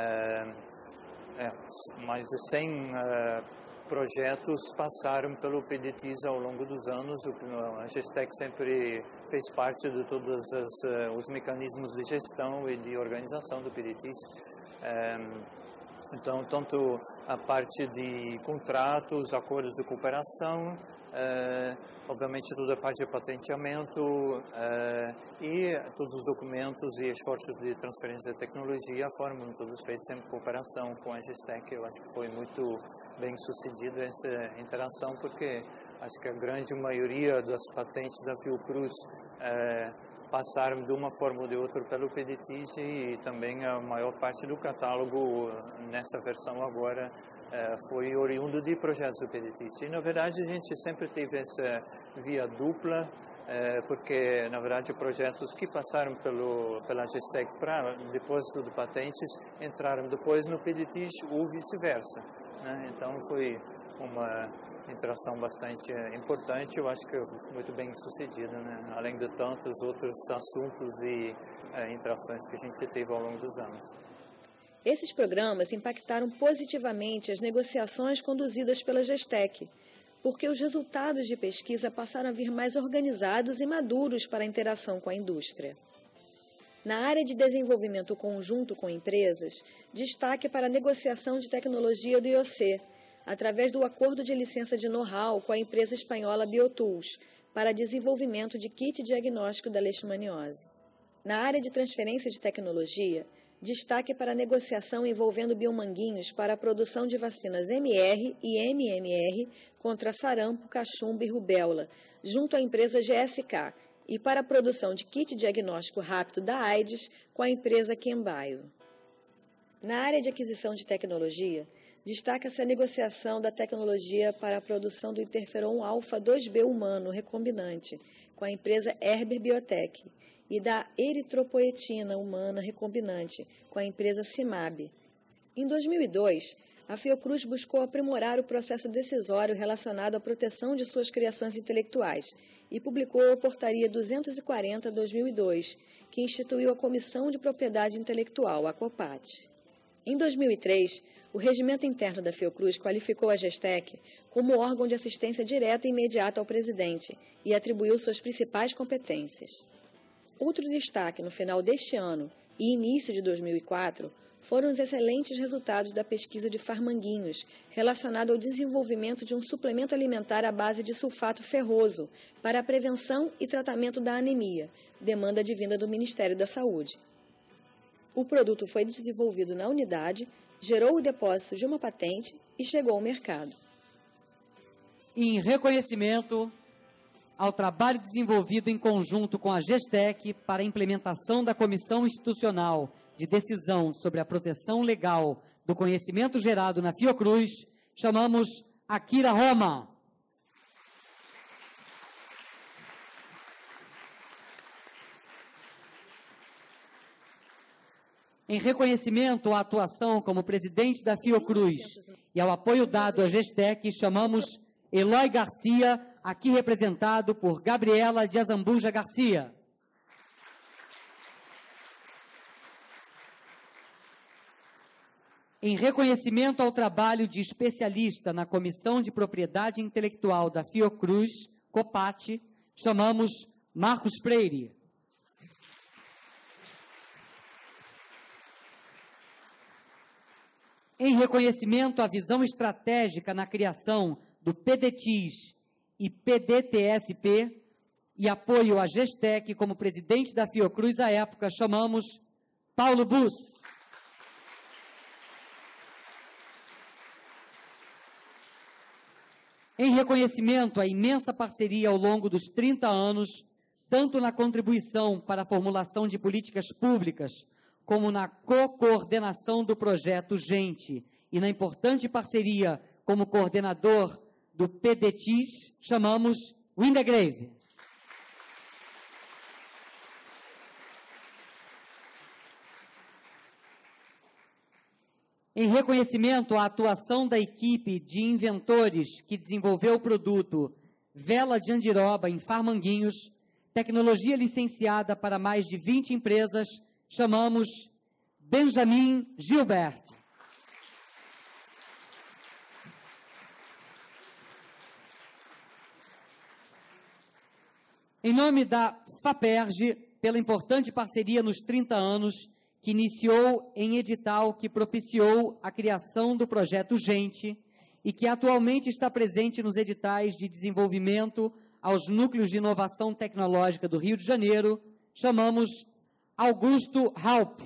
mais de 100 projetos passaram pelo PDTs ao longo dos anos. A GESTEC sempre fez parte de todos os mecanismos de gestão e de organização do PDTs. Então, tanto a parte de contratos, acordos de cooperação, obviamente toda a parte de patenteamento e todos os documentos e esforços de transferência de tecnologia foram todos feitos em cooperação com a GESTEC. Eu acho que foi muito bem sucedida essa interação, porque acho que a grande maioria das patentes da Fiocruz passaram de uma forma ou de outra pelo PDTs e também a maior parte do catálogo nessa versão agora foi oriundo de projetos do PDTs. E, na verdade, a gente sempre teve essa via dupla, porque, na verdade, projetos que passaram pela GESTEC para depósito de patentes entraram depois no PDTs ou vice-versa, né? Então, foi uma interação bastante importante, eu acho que muito bem sucedida, né? Além de tantos outros assuntos e interações que a gente teve ao longo dos anos. Esses programas impactaram positivamente as negociações conduzidas pela GESTEC, porque os resultados de pesquisa passaram a vir mais organizados e maduros para a interação com a indústria. Na área de desenvolvimento conjunto com empresas, destaque para a negociação de tecnologia do IOC, através do acordo de licença de know-how com a empresa espanhola Biotools, para desenvolvimento de kit diagnóstico da leishmaniose. Na área de transferência de tecnologia, destaque para a negociação envolvendo biomanguinhos para a produção de vacinas MR e MMR contra sarampo, cachumba e rubéola, junto à empresa GSK, e para a produção de kit diagnóstico rápido da AIDS com a empresa Chembio. Na área de aquisição de tecnologia, destaca-se a negociação da tecnologia para a produção do interferon alfa-2B humano recombinante com a empresa Herber Biotech e da eritropoetina humana recombinante com a empresa Cimab. Em 2002, a Fiocruz buscou aprimorar o processo decisório relacionado à proteção de suas criações intelectuais e publicou a Portaria 240/2002, que instituiu a Comissão de Propriedade Intelectual, a COPAT. Em 2003, o Regimento Interno da Fiocruz qualificou a GESTEC como órgão de assistência direta e imediata ao presidente e atribuiu suas principais competências. Outro destaque no final deste ano e início de 2004 foram os excelentes resultados da pesquisa de Farmanguinhos, relacionada ao desenvolvimento de um suplemento alimentar à base de sulfato ferroso para a prevenção e tratamento da anemia, demanda advinda do Ministério da Saúde. O produto foi desenvolvido na unidade, gerou o depósito de uma patente e chegou ao mercado. Em reconhecimento ao trabalho desenvolvido em conjunto com a GESTEC para a implementação da Comissão Institucional de Decisão sobre a Proteção Legal do Conhecimento Gerado na Fiocruz, chamamos Akira Roma. Em reconhecimento à atuação como presidente da Fiocruz e ao apoio dado à GESTEC, chamamos Eloy Garcia, aqui representado por Gabriela de Azambuja Garcia. Em reconhecimento ao trabalho de especialista na Comissão de Propriedade Intelectual da Fiocruz, COPAT, chamamos Marcos Freire. Em reconhecimento à visão estratégica na criação do PDTs e PDTSP e apoio à GESTEC como presidente da Fiocruz à época, chamamos Paulo Bus. Em reconhecimento à imensa parceria ao longo dos 30 anos, tanto na contribuição para a formulação de políticas públicas, como na co-coordenação do projeto Gente e na importante parceria como coordenador do PDTIS, chamamos Windegrave. Em reconhecimento à atuação da equipe de inventores que desenvolveu o produto Vela de Andiroba em Farmanguinhos, tecnologia licenciada para mais de 20 empresas, chamamos Benjamin Gilbert. Em nome da FAPERJ, pela importante parceria nos 30 anos, que iniciou em edital que propiciou a criação do projeto Gente e que atualmente está presente nos editais de desenvolvimento aos núcleos de inovação tecnológica do Rio de Janeiro, chamamos Augusto Haupt.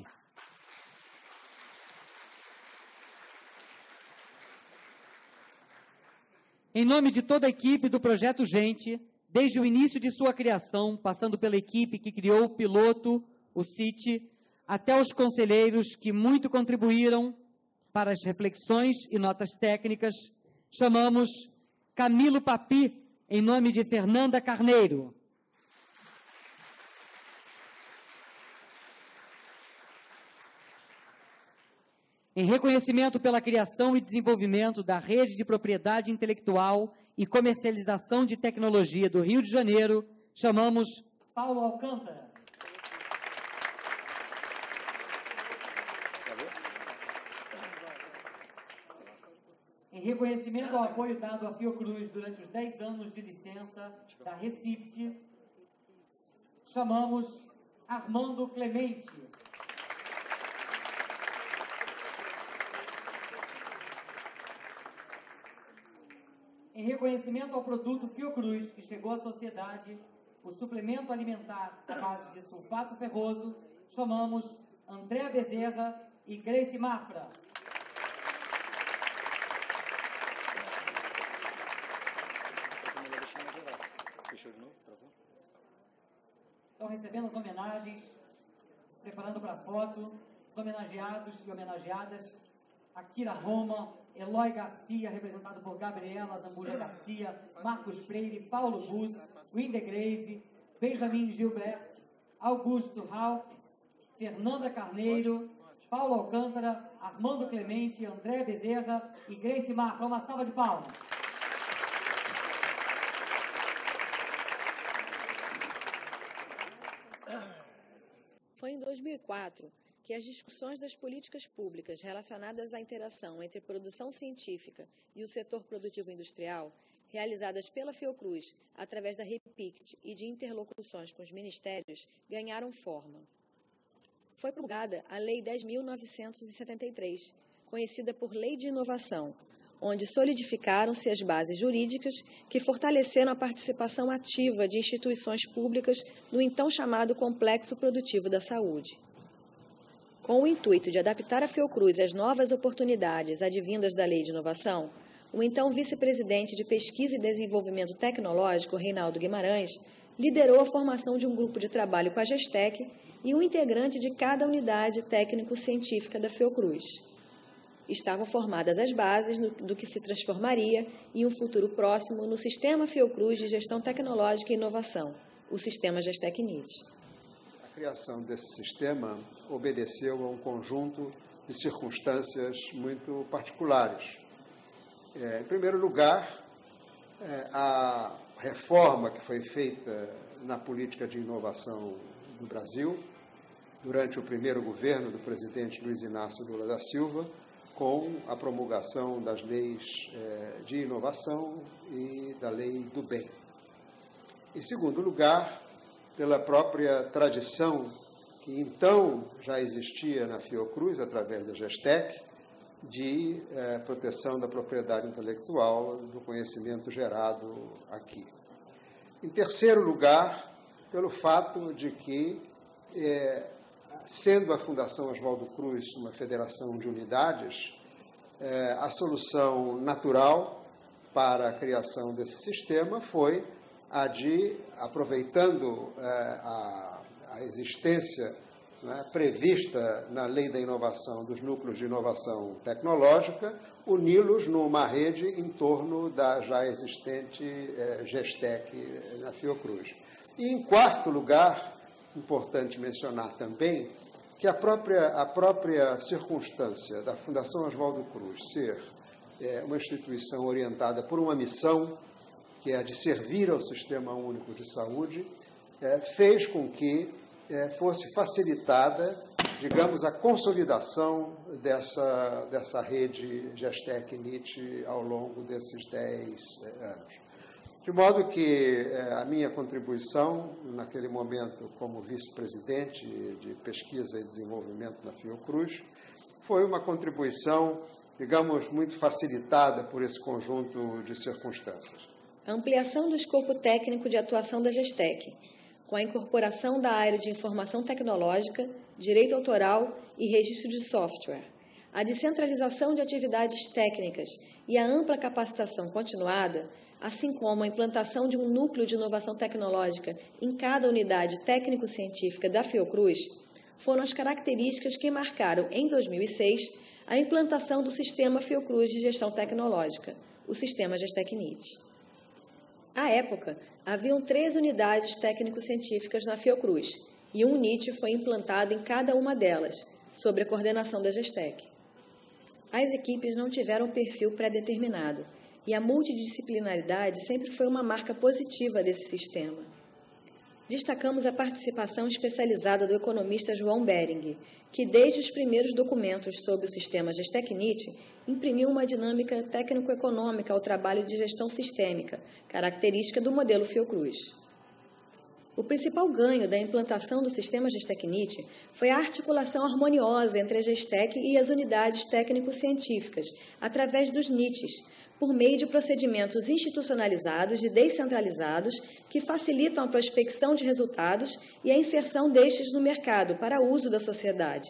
Em nome de toda a equipe do projeto Gente, desde o início de sua criação, passando pela equipe que criou o piloto, o CIT, até os conselheiros que muito contribuíram para as reflexões e notas técnicas, chamamos Camilo Papi, em nome de Fernanda Carneiro. Em reconhecimento pela criação e desenvolvimento da rede de propriedade intelectual e comercialização de tecnologia do Rio de Janeiro, chamamos Paulo Alcântara. Em reconhecimento ao apoio dado à Fiocruz durante os 10 anos de licença da Recipt, chamamos Armando Clemente. Em reconhecimento ao produto Fiocruz, que chegou à sociedade, o suplemento alimentar à base de sulfato ferroso, chamamos Andréa Bezerra e Grace Mafra. Estão recebendo as homenagens, se preparando para a foto, os homenageados e homenageadas, Akira Roma, Eloy Garcia, representado por Gabriela Zambuja Garcia, Marcos Freire, Paulo Bus, Windegrave, Benjamin Gilbert, Augusto Haupt, Fernanda Carneiro, Paulo Alcântara, Armando Clemente, André Bezerra e Grace Mafra. Uma salva de palmas. Foi em 2004 que as discussões das políticas públicas relacionadas à interação entre produção científica e o setor produtivo industrial, realizadas pela Fiocruz através da REPICT e de interlocuções com os ministérios, ganharam forma. Foi promulgada a Lei 10.973, conhecida por Lei de Inovação, onde solidificaram-se as bases jurídicas que fortaleceram a participação ativa de instituições públicas no então chamado Complexo Produtivo da Saúde. Com o intuito de adaptar a Fiocruz às novas oportunidades advindas da Lei de Inovação, o então vice-presidente de Pesquisa e Desenvolvimento Tecnológico, Reinaldo Guimarães, liderou a formação de um grupo de trabalho com a Gestec e um integrante de cada unidade técnico-científica da Fiocruz. Estavam formadas as bases do que se transformaria, em um futuro próximo, no Sistema Fiocruz de Gestão Tecnológica e Inovação, o Sistema Gestec-NIT. A criação desse sistema obedeceu a um conjunto de circunstâncias muito particulares. Em primeiro lugar, a reforma que foi feita na política de inovação do Brasil, durante o primeiro governo do presidente Luiz Inácio Lula da Silva, com a promulgação das leis de inovação e da lei do bem. Em segundo lugar, pela própria tradição que então já existia na Fiocruz, através da Gestec, de proteção da propriedade intelectual, do conhecimento gerado aqui. Em terceiro lugar, pelo fato de que, sendo a Fundação Oswaldo Cruz uma federação de unidades, a solução natural para a criação desse sistema foi a de, aproveitando a existência, né, prevista na Lei da Inovação, dos núcleos de inovação tecnológica, uni-los numa rede em torno da já existente GESTEC na Fiocruz. E, em quarto lugar, importante mencionar também que a própria circunstância da Fundação Oswaldo Cruz ser uma instituição orientada por uma missão, que é a de servir ao Sistema Único de Saúde, fez com que fosse facilitada, digamos, a consolidação dessa rede GESTEC-NIT ao longo desses 10 anos. De modo que a minha contribuição, naquele momento como vice-presidente de pesquisa e desenvolvimento na Fiocruz, foi uma contribuição, digamos, muito facilitada por esse conjunto de circunstâncias. A ampliação do escopo técnico de atuação da GESTEC, com a incorporação da área de informação tecnológica, direito autoral e registro de software, a descentralização de atividades técnicas e a ampla capacitação continuada, assim como a implantação de um núcleo de inovação tecnológica em cada unidade técnico-científica da Fiocruz, foram as características que marcaram, em 2006, a implantação do Sistema Fiocruz de Gestão Tecnológica, o Sistema GESTEC-NIT. À época, haviam 13 unidades técnico-científicas na Fiocruz, e um NIT foi implantado em cada uma delas, sob a coordenação da GESTEC. As equipes não tiveram perfil pré-determinado, e a multidisciplinaridade sempre foi uma marca positiva desse sistema. Destacamos a participação especializada do economista João Bering, que, desde os primeiros documentos sobre o sistema GESTEC-NIT, imprimiu uma dinâmica técnico-econômica ao trabalho de gestão sistêmica, característica do modelo Fiocruz. O principal ganho da implantação do sistema GESTEC-NIT foi a articulação harmoniosa entre a GESTEC e as unidades técnico-científicas, através dos NITs, por meio de procedimentos institucionalizados e descentralizados que facilitam a prospecção de resultados e a inserção destes no mercado para uso da sociedade.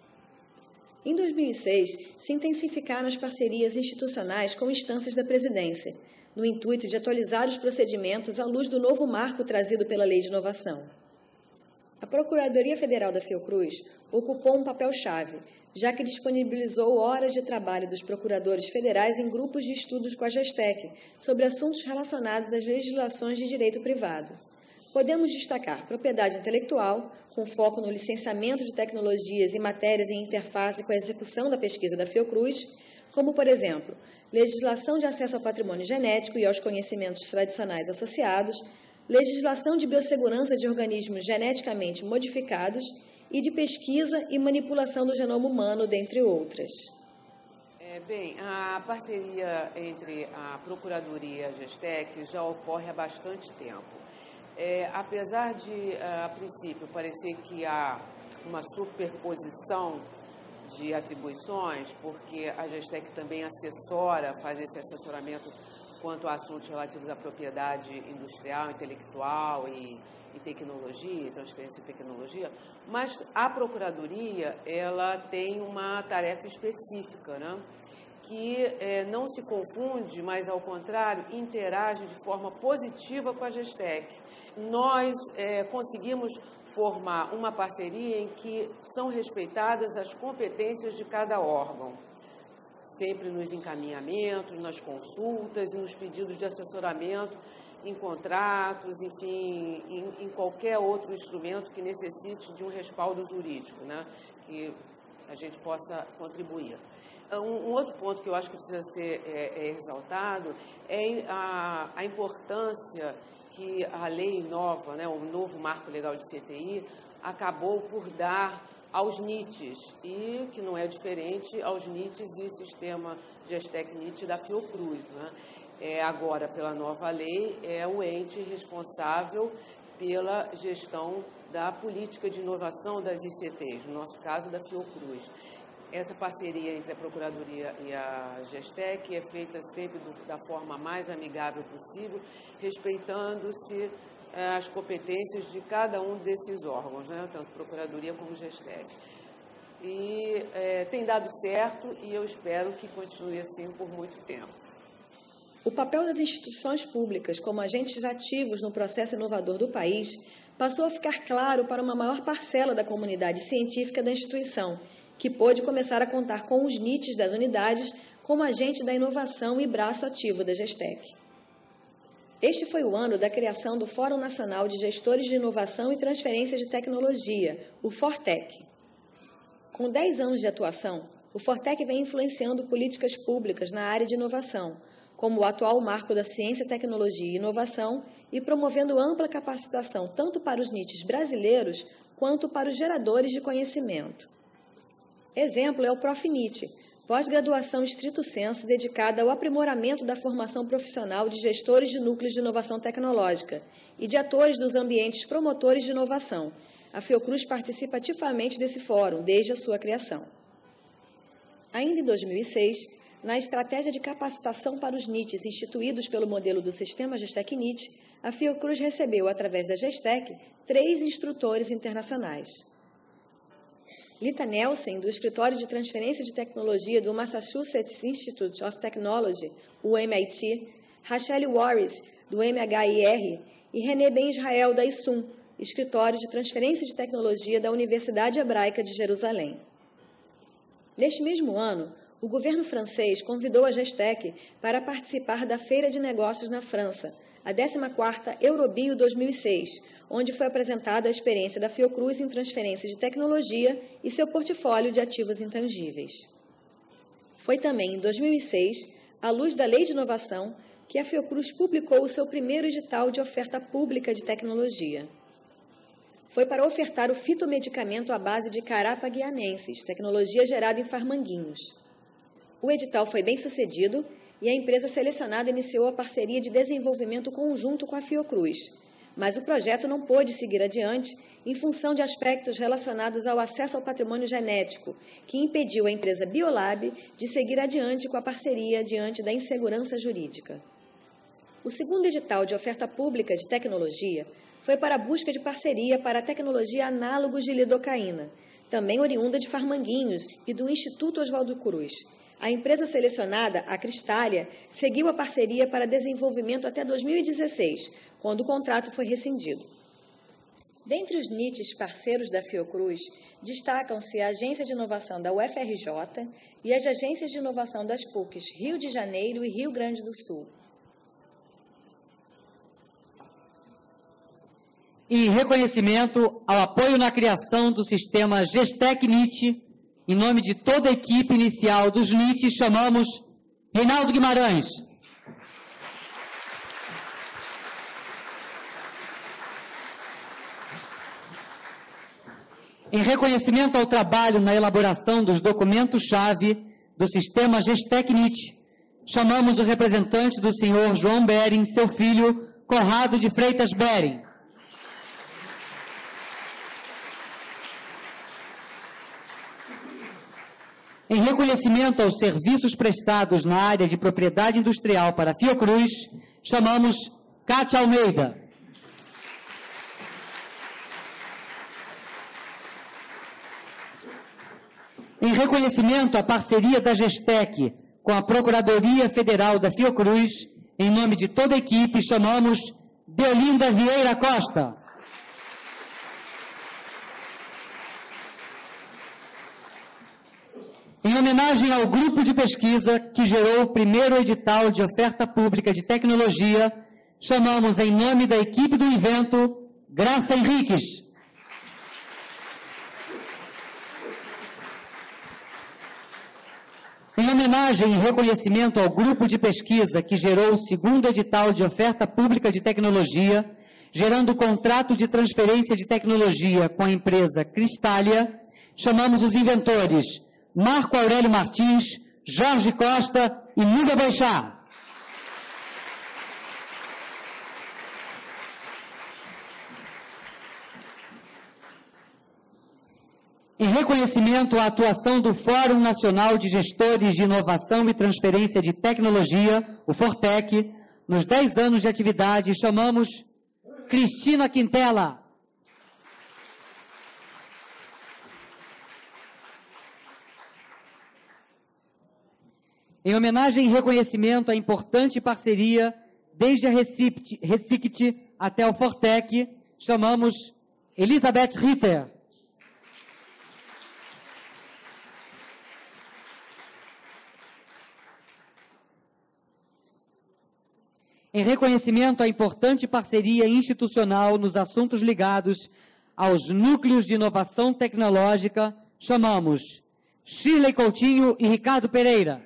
Em 2006, se intensificaram as parcerias institucionais com instâncias da Presidência, no intuito de atualizar os procedimentos à luz do novo marco trazido pela Lei de Inovação. A Procuradoria Federal da Fiocruz ocupou um papel-chave, já que disponibilizou horas de trabalho dos procuradores federais em grupos de estudos com a GESTEC sobre assuntos relacionados às legislações de direito privado. Podemos destacar propriedade intelectual, com foco no licenciamento de tecnologias e matérias em interface com a execução da pesquisa da Fiocruz, como, por exemplo, legislação de acesso ao patrimônio genético e aos conhecimentos tradicionais associados, legislação de biossegurança de organismos geneticamente modificados e de pesquisa e manipulação do genoma humano, dentre outras. Bem, a parceria entre a Procuradoria e a GESTEC já ocorre há bastante tempo. Apesar de, a princípio, parecer que há uma superposição de atribuições, porque a GESTEC também assessora, faz esse assessoramento quanto a assuntos relativos à propriedade industrial, intelectual e tecnologia, e transferência de tecnologia, mas a Procuradoria ela tem uma tarefa específica, né? Que não se confunde, mas, ao contrário, interage de forma positiva com a GESTEC. Nós conseguimos formar uma parceria em que são respeitadas as competências de cada órgão, sempre nos encaminhamentos, nas consultas e nos pedidos de assessoramento, em contratos, enfim, em qualquer outro instrumento que necessite de um respaldo jurídico, né, que a gente possa contribuir. Um outro ponto que eu acho que precisa ser ressaltado é a importância que a lei nova, né, o novo marco legal de CTI, acabou por dar aos NITs, e que não é diferente aos NITs e sistema GESTEC-NIT da Fiocruz, né? Agora, pela nova lei, é o ente responsável pela gestão da política de inovação das ICTs, no nosso caso, da Fiocruz. Essa parceria entre a Procuradoria e a GESTEC é feita sempre da forma mais amigável possível, respeitando-se as competências de cada um desses órgãos, né? Tanto Procuradoria como GESTEC. E tem dado certo e eu espero que continue assim por muito tempo. O papel das instituições públicas como agentes ativos no processo inovador do país passou a ficar claro para uma maior parcela da comunidade científica da instituição, que pôde começar a contar com os NITs das unidades como agente da inovação e braço ativo da GESTEC. Este foi o ano da criação do Fórum Nacional de Gestores de Inovação e Transferência de Tecnologia, o FORTEC. Com 10 anos de atuação, o FORTEC vem influenciando políticas públicas na área de inovação, como o atual marco da ciência, tecnologia e inovação, e promovendo ampla capacitação tanto para os NITs brasileiros quanto para os geradores de conhecimento. Exemplo é o ProfNIT, pós-graduação estrito sensu dedicada ao aprimoramento da formação profissional de gestores de núcleos de inovação tecnológica e de atores dos ambientes promotores de inovação. A Fiocruz participa ativamente desse fórum desde a sua criação. Ainda em 2006, na estratégia de capacitação para os NITs instituídos pelo modelo do sistema GESTEC-NIT, a Fiocruz recebeu, através da GESTEC, 3 instrutores internacionais. Lita Nelson, do Escritório de Transferência de Tecnologia do Massachusetts Institute of Technology, o MIT, Rachel Warris, do MHIR, e René Ben Israel, da ISUM, Escritório de Transferência de Tecnologia da Universidade Hebraica de Jerusalém. Neste mesmo ano, o governo francês convidou a GESTEC para participar da Feira de Negócios na França, a 14ª Eurobio 2006, onde foi apresentada a experiência da Fiocruz em transferência de tecnologia e seu portfólio de ativos intangíveis. Foi também em 2006, à luz da Lei de Inovação, que a Fiocruz publicou o seu primeiro edital de oferta pública de tecnologia. Foi para ofertar o fitomedicamento à base de carapa guianensis, tecnologia gerada em Farmanguinhos. O edital foi bem sucedido e a empresa selecionada iniciou a parceria de desenvolvimento conjunto com a Fiocruz, mas o projeto não pôde seguir adiante em função de aspectos relacionados ao acesso ao patrimônio genético, que impediu a empresa Biolab de seguir adiante com a parceria diante da insegurança jurídica. O segundo edital de oferta pública de tecnologia foi para a busca de parceria para a tecnologia análogos de lidocaína, também oriunda de Farmanguinhos e do Instituto Oswaldo Cruz. A empresa selecionada, a Cristália, seguiu a parceria para desenvolvimento até 2016, quando o contrato foi rescindido. Dentre os NITs parceiros da Fiocruz, destacam-se a Agência de Inovação da UFRJ e as Agências de Inovação das PUCs Rio de Janeiro e Rio Grande do Sul. Em reconhecimento ao apoio na criação do sistema GESTEC-NIT, em nome de toda a equipe inicial dos NIT, chamamos Reinaldo Guimarães. Em reconhecimento ao trabalho na elaboração dos documentos-chave do sistema GESTEC-NIT, chamamos o representante do senhor João Bering, seu filho, Conrado de Freitas Bering. Em reconhecimento aos serviços prestados na área de propriedade industrial para a Fiocruz, chamamos Cátia Almeida. Em reconhecimento à parceria da GESTEC com a Procuradoria Federal da Fiocruz, em nome de toda a equipe, chamamos Deolinda Vieira Costa. Em homenagem ao grupo de pesquisa que gerou o primeiro edital de oferta pública de tecnologia, chamamos em nome da equipe do evento, Graça Henriques. Em homenagem e reconhecimento ao grupo de pesquisa que gerou o segundo edital de oferta pública de tecnologia, gerando o contrato de transferência de tecnologia com a empresa Cristália, chamamos os inventores Marco Aurélio Martins, Jorge Costa e Nuga Boixá. Em reconhecimento à atuação do Fórum Nacional de Gestores de Inovação e Transferência de Tecnologia, o FORTEC, nos 10 anos de atividade, chamamos Cristina Quintela. Em homenagem e reconhecimento à importante parceria desde a Recict até o Fortec, chamamos Elisabeth Ritter. Em reconhecimento à importante parceria institucional nos assuntos ligados aos núcleos de inovação tecnológica, chamamos Shirley Coutinho e Ricardo Pereira.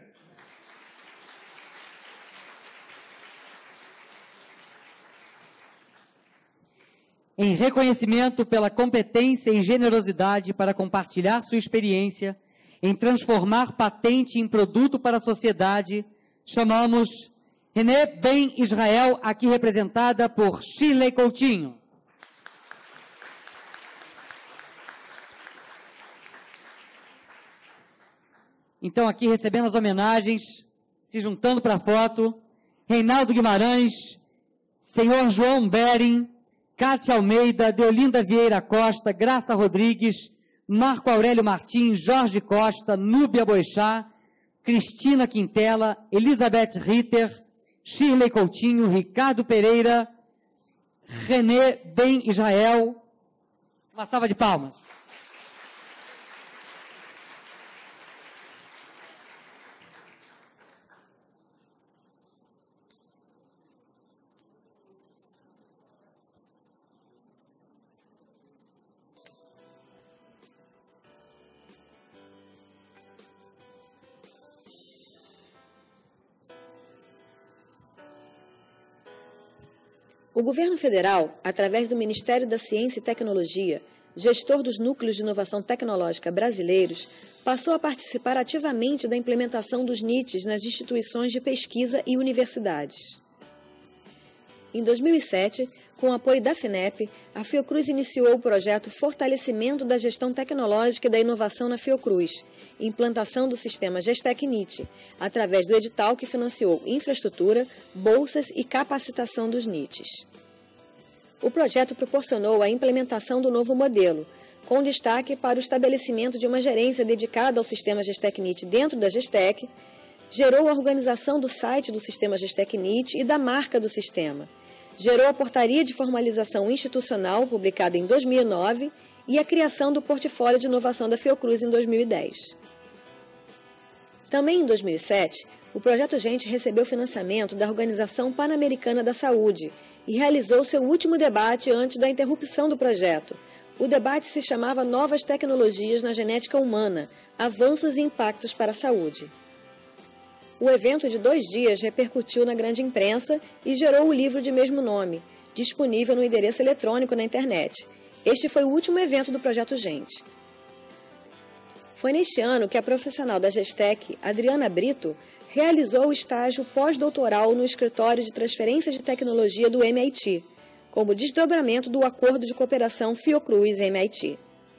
Em reconhecimento pela competência e generosidade para compartilhar sua experiência em transformar patente em produto para a sociedade, chamamos René Ben Israel, aqui representada por Shirley Coutinho. Então, aqui recebendo as homenagens, se juntando para a foto, Reinaldo Guimarães, senhor João Bering, Cátia Almeida, Deolinda Vieira Costa, Graça Rodrigues, Marco Aurélio Martins, Jorge Costa, Núbia Boixá, Cristina Quintela, Elisabeth Ritter, Shirley Coutinho, Ricardo Pereira, René Ben Israel. Uma salva de palmas. O governo federal, através do Ministério da Ciência e Tecnologia, gestor dos núcleos de inovação tecnológica brasileiros, passou a participar ativamente da implementação dos NITs nas instituições de pesquisa e universidades. Em 2007, com o apoio da FINEP, a Fiocruz iniciou o projeto Fortalecimento da Gestão Tecnológica e da Inovação na Fiocruz, implantação do sistema GESTEC-NIT, através do edital que financiou infraestrutura, bolsas e capacitação dos NITs. O projeto proporcionou a implementação do novo modelo, com destaque para o estabelecimento de uma gerência dedicada ao sistema GESTEC-NIT dentro da GESTEC, gerou a organização do site do sistema GESTEC-NIT e da marca do sistema, gerou a portaria de formalização institucional, publicada em 2009, e a criação do portfólio de inovação da Fiocruz em 2010. Também em 2007, o Projeto Gente recebeu financiamento da Organização Pan-Americana da Saúde e realizou seu último debate antes da interrupção do projeto. O debate se chamava Novas Tecnologias na Genética Humana, Avanços e Impactos para a Saúde. O evento de 2 dias repercutiu na grande imprensa e gerou o livro de mesmo nome, disponível no endereço eletrônico na internet. Este foi o último evento do Projeto Gente. Foi neste ano que a profissional da GESTEC, Adriana Brito, realizou o estágio pós-doutoral no Escritório de Transferência de Tecnologia do MIT, como desdobramento do Acordo de Cooperação Fiocruz-MIT.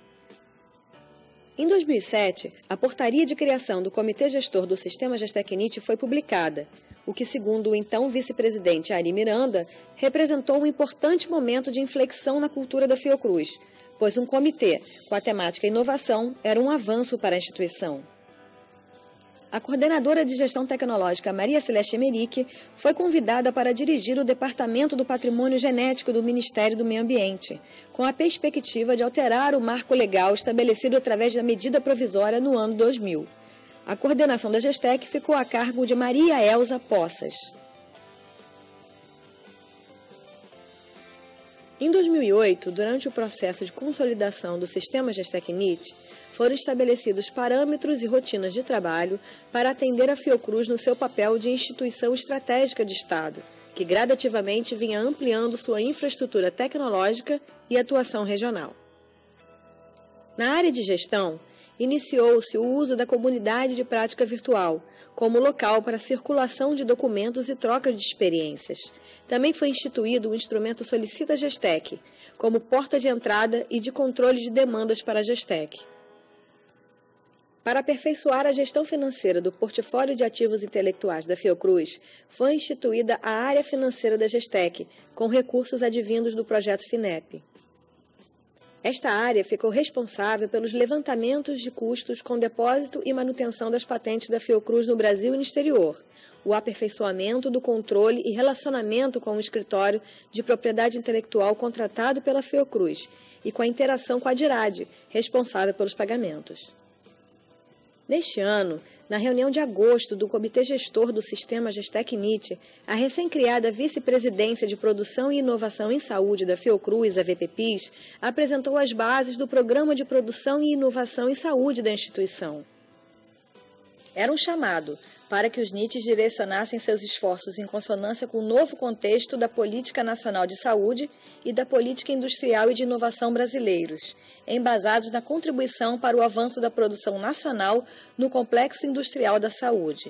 Em 2007, a portaria de criação do Comitê Gestor do Sistema GESTEC-NIT foi publicada, o que, segundo o então vice-presidente Ari Miranda, representou um importante momento de inflexão na cultura da Fiocruz, pois um comitê com a temática inovação era um avanço para a instituição. A coordenadora de gestão tecnológica Maria Celeste Emerick foi convidada para dirigir o Departamento do Patrimônio Genético do Ministério do Meio Ambiente, com a perspectiva de alterar o marco legal estabelecido através da medida provisória no ano 2000. A coordenação da GESTEC ficou a cargo de Maria Elza Poças. Em 2008, durante o processo de consolidação do sistema GESTEC-NIT, foram estabelecidos parâmetros e rotinas de trabalho para atender a Fiocruz no seu papel de instituição estratégica de Estado, que gradativamente vinha ampliando sua infraestrutura tecnológica e atuação regional. Na área de gestão, iniciou-se o uso da comunidade de prática virtual como local para circulação de documentos e troca de experiências. Também foi instituído o instrumento Solicita GESTEC, como porta de entrada e de controle de demandas para a GESTEC. Para aperfeiçoar a gestão financeira do portfólio de ativos intelectuais da Fiocruz, foi instituída a área financeira da GESTEC, com recursos advindos do projeto FINEP. Esta área ficou responsável pelos levantamentos de custos com depósito e manutenção das patentes da Fiocruz no Brasil e no exterior, o aperfeiçoamento do controle e relacionamento com o escritório de propriedade intelectual contratado pela Fiocruz e com a interação com a DIRAD, responsável pelos pagamentos. Neste ano, na reunião de agosto do Comitê Gestor do Sistema GESTEC-NIT, a recém-criada Vice-Presidência de Produção e Inovação em Saúde da Fiocruz, a VPPIS, apresentou as bases do Programa de Produção e Inovação em Saúde da instituição. Era um chamado para que os NITs direcionassem seus esforços em consonância com o novo contexto da Política Nacional de Saúde e da Política Industrial e de Inovação brasileiros, embasados na contribuição para o avanço da produção nacional no complexo industrial da saúde.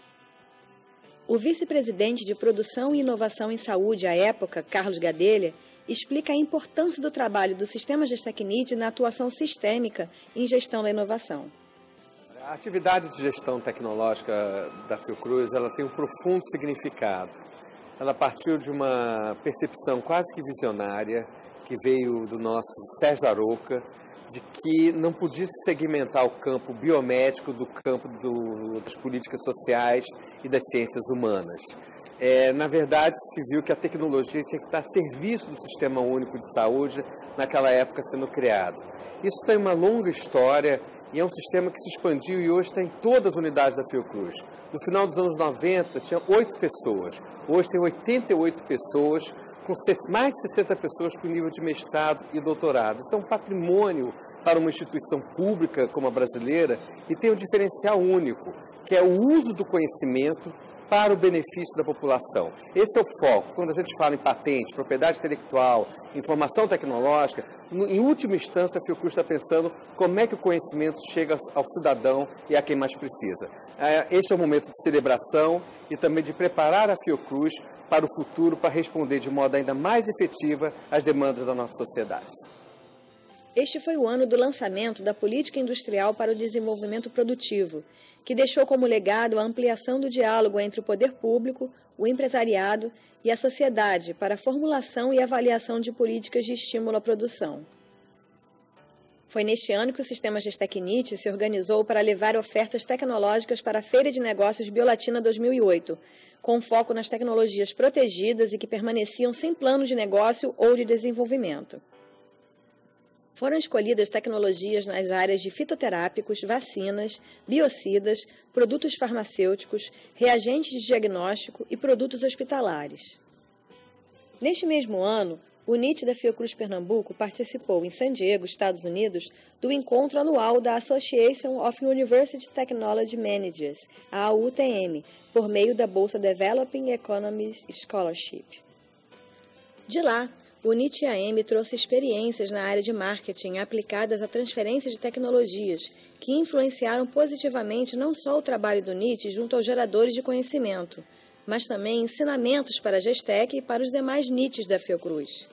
O vice-presidente de Produção e Inovação em Saúde à época, Carlos Gadelha, explica a importância do trabalho do Sistema GESTEC-NIT na atuação sistêmica em gestão da inovação. A atividade de gestão tecnológica da Fiocruz, ela tem um profundo significado. Ela partiu de uma percepção quase que visionária, que veio do nosso Sérgio Arouca, de que não podia se segmentar o campo biomédico do campo das políticas sociais e das ciências humanas. Na verdade, se viu que a tecnologia tinha que estar a serviço do Sistema Único de Saúde, naquela época sendo criado. Isso tem uma longa história, e é um sistema que se expandiu e hoje está em todas as unidades da Fiocruz. No final dos anos 90, tinha 8 pessoas. Hoje tem 88 pessoas, com mais de 60 pessoas com nível de mestrado e doutorado. Isso é um patrimônio para uma instituição pública como a brasileira e tem um diferencial único, que é o uso do conhecimento para o benefício da população. Esse é o foco. Quando a gente fala em patente, propriedade intelectual, informação tecnológica, em última instância a Fiocruz está pensando como é que o conhecimento chega ao cidadão e a quem mais precisa. Este é o momento de celebração e também de preparar a Fiocruz para o futuro, para responder de modo ainda mais efetiva às demandas da nossa sociedade. Este foi o ano do lançamento da Política Industrial para o Desenvolvimento Produtivo, que deixou como legado a ampliação do diálogo entre o poder público, o empresariado e a sociedade para a formulação e avaliação de políticas de estímulo à produção. Foi neste ano que o Sistema GESTEC-NIT se organizou para levar ofertas tecnológicas para a Feira de Negócios Biolatina 2008, com foco nas tecnologias protegidas e que permaneciam sem plano de negócio ou de desenvolvimento. Foram escolhidas tecnologias nas áreas de fitoterápicos, vacinas, biocidas, produtos farmacêuticos, reagentes de diagnóstico e produtos hospitalares. Neste mesmo ano, o NIT da Fiocruz Pernambuco participou em San Diego, Estados Unidos, do encontro anual da Association of University Technology Managers, a AUTM, por meio da Bolsa Developing Economies Scholarship. De lá, o NIT-AM trouxe experiências na área de marketing aplicadas à transferência de tecnologias, que influenciaram positivamente não só o trabalho do NIT junto aos geradores de conhecimento, mas também ensinamentos para a GESTEC e para os demais NITs da Fiocruz.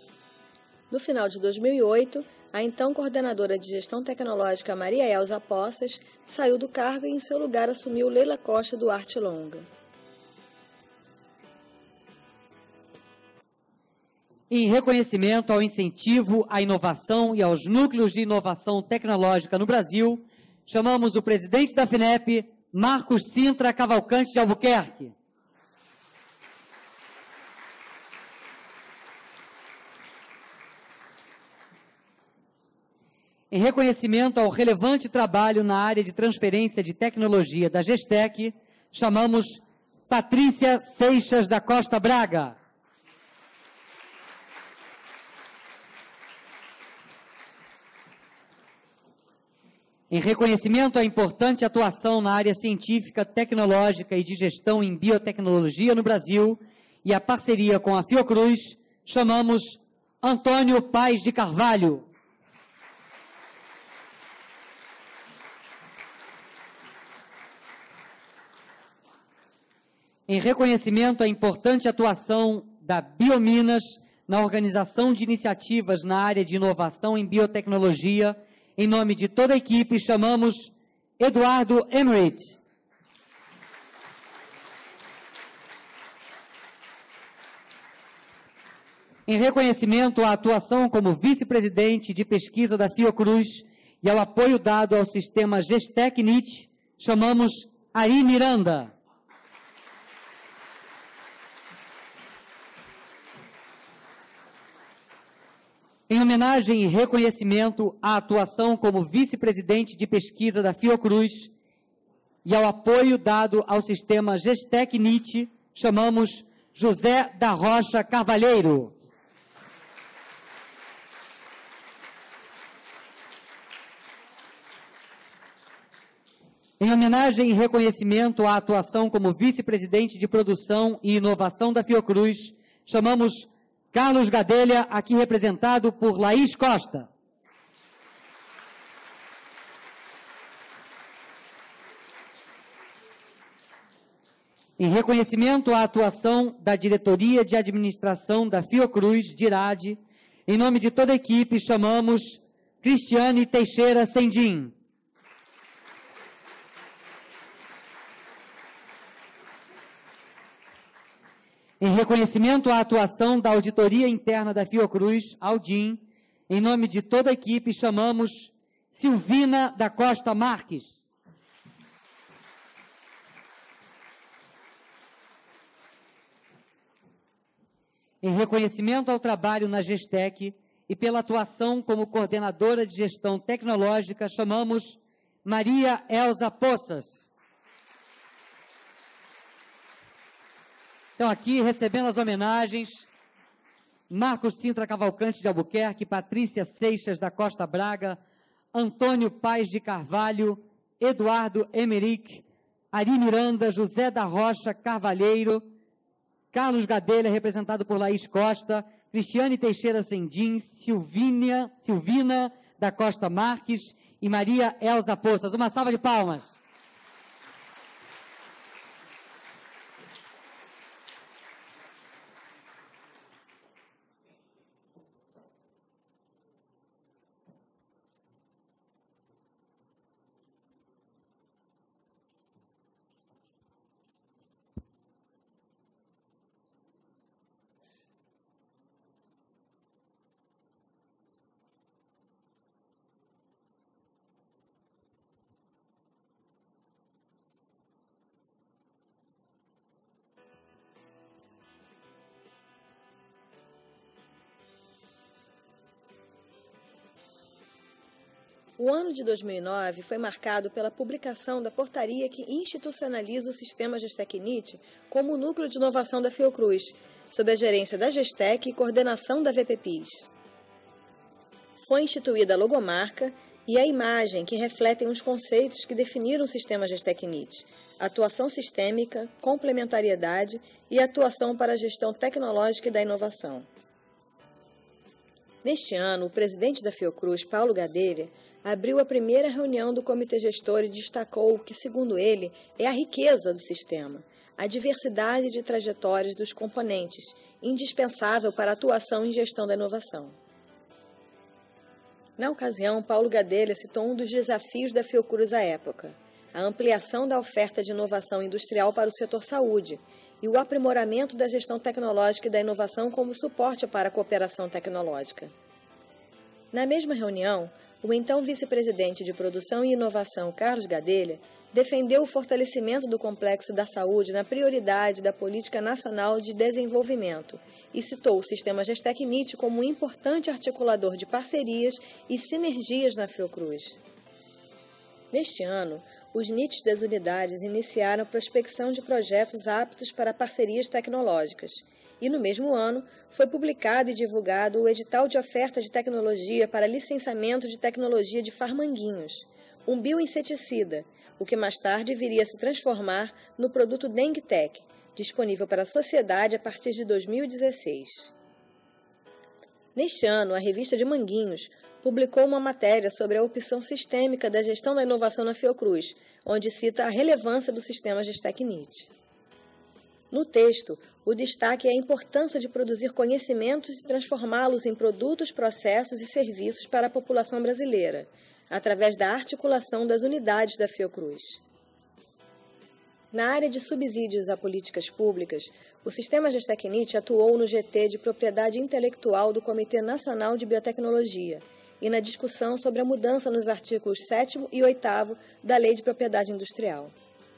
No final de 2008, a então coordenadora de gestão tecnológica Maria Elza Poças saiu do cargo e em seu lugar assumiu Leila Costa Duarte Longa. Em reconhecimento ao incentivo à inovação e aos núcleos de inovação tecnológica no Brasil, chamamos o presidente da FINEP, Marcos Sintra Cavalcante de Albuquerque. Em reconhecimento ao relevante trabalho na área de transferência de tecnologia da GESTEC, chamamos Patrícia Seixas da Costa Braga. Em reconhecimento à importante atuação na área científica, tecnológica e de gestão em biotecnologia no Brasil e a parceria com a Fiocruz, chamamos Antônio Paes de Carvalho. Em reconhecimento à importante atuação da Biominas na organização de iniciativas na área de inovação em biotecnologia, em nome de toda a equipe, chamamos Eduardo Emmerich. Em reconhecimento à atuação como vice-presidente de pesquisa da Fiocruz e ao apoio dado ao sistema GESTEC-NIT, chamamos Ari Miranda. Em homenagem e reconhecimento à atuação como vice-presidente de pesquisa da Fiocruz e ao apoio dado ao sistema GESTEC-NIT, chamamos José da Rocha Carvalheiro. Em homenagem e reconhecimento à atuação como vice-presidente de produção e inovação da Fiocruz, chamamos Carlos Gadelha, aqui representado por Laís Costa. Em reconhecimento à atuação da Diretoria de Administração da Fiocruz, DIRAD, em nome de toda a equipe, chamamos Cristiane Teixeira Sendim. Em reconhecimento à atuação da Auditoria Interna da Fiocruz, Audim, em nome de toda a equipe, chamamos Silvina da Costa Marques. Em reconhecimento ao trabalho na GESTEC e pela atuação como coordenadora de gestão tecnológica, chamamos Maria Elza Poças. Então, aqui, recebendo as homenagens, Marcos Sintra Cavalcante de Albuquerque, Patrícia Seixas da Costa Braga, Antônio Paes de Carvalho, Eduardo Emerick, Ari Miranda, José da Rocha Carvalheiro, Carlos Gadelha, representado por Laís Costa, Cristiane Teixeira Sendim, Silvina da Costa Marques e Maria Elza Poças. Uma salva de palmas. O ano de 2009 foi marcado pela publicação da portaria que institucionaliza o sistema GESTEC-NIT como o núcleo de inovação da Fiocruz, sob a gerência da GESTEC e coordenação da VPPIS. Foi instituída a logomarca e a imagem que refletem os conceitos que definiram o sistema GESTEC-NIT: atuação sistêmica, complementariedade e atuação para a gestão tecnológica e da inovação. Neste ano, o presidente da Fiocruz, Paulo Gadelha, abriu a primeira reunião do Comitê Gestor e destacou que, segundo ele, é a riqueza do sistema, a diversidade de trajetórias dos componentes, indispensável para a atuação em gestão da inovação. Na ocasião, Paulo Gadelha citou um dos desafios da Fiocruz à época, a ampliação da oferta de inovação industrial para o setor saúde e o aprimoramento da gestão tecnológica e da inovação como suporte para a cooperação tecnológica. Na mesma reunião, o então vice-presidente de Produção e Inovação, Carlos Gadelha, defendeu o fortalecimento do complexo da saúde na prioridade da Política Nacional de Desenvolvimento e citou o sistema GESTEC-NIT como um importante articulador de parcerias e sinergias na Fiocruz. Neste ano, os NITs das unidades iniciaram a prospecção de projetos aptos para parcerias tecnológicas. E no mesmo ano, foi publicado e divulgado o edital de oferta de tecnologia para licenciamento de tecnologia de Farmanguinhos, um bioinseticida, o que mais tarde viria a se transformar no produto DengueTech, disponível para a sociedade a partir de 2016. Neste ano, a revista de Manguinhos publicou uma matéria sobre a opção sistêmica da gestão da inovação na Fiocruz, onde cita a relevância do sistema GESTEC-NIT. No texto, o destaque é a importância de produzir conhecimentos e transformá-los em produtos, processos e serviços para a população brasileira, através da articulação das unidades da Fiocruz. Na área de subsídios a políticas públicas, o Sistema Gestec-NIT atuou no GT de Propriedade Intelectual do Comitê Nacional de Biotecnologia e na discussão sobre a mudança nos artigos 7º e 8º da Lei de Propriedade Industrial.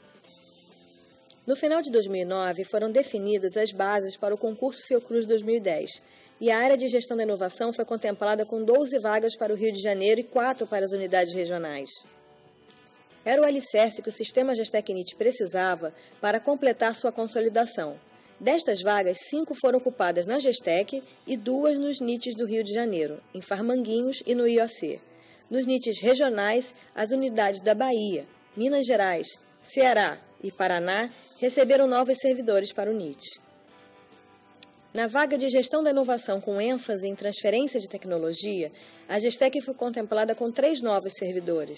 No final de 2009, foram definidas as bases para o concurso Fiocruz 2010, e a área de gestão da inovação foi contemplada com 12 vagas para o Rio de Janeiro e 4 para as unidades regionais. Era o alicerce que o Sistema Gestec-NIT precisava para completar sua consolidação. Destas vagas, 5 foram ocupadas na Gestec e 2 nos NITs do Rio de Janeiro, em Farmanguinhos e no IOC. Nos NITs regionais, as unidades da Bahia, Minas Gerais, Ceará e Paraná receberam novos servidores para o NIT. Na vaga de gestão da inovação com ênfase em transferência de tecnologia, a Gestec foi contemplada com 3 novos servidores.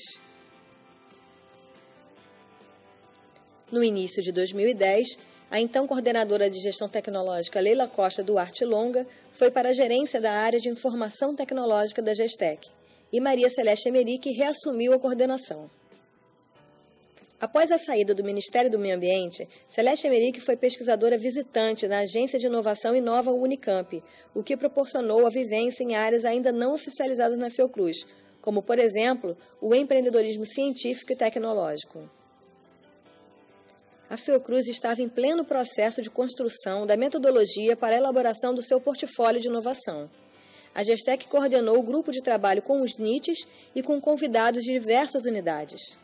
No início de 2010, a então coordenadora de gestão tecnológica Leila Costa Duarte Longa foi para a gerência da área de informação tecnológica da Gestec e Maria Celeste Emerick reassumiu a coordenação. Após a saída do Ministério do Meio Ambiente, Celeste Emerick foi pesquisadora visitante na Agência de Inovação Inova Unicamp, o que proporcionou a vivência em áreas ainda não oficializadas na Fiocruz, como, por exemplo, o empreendedorismo científico e tecnológico. A Fiocruz estava em pleno processo de construção da metodologia para a elaboração do seu portfólio de inovação. A Gestec coordenou o grupo de trabalho com os NITs e com convidados de diversas unidades.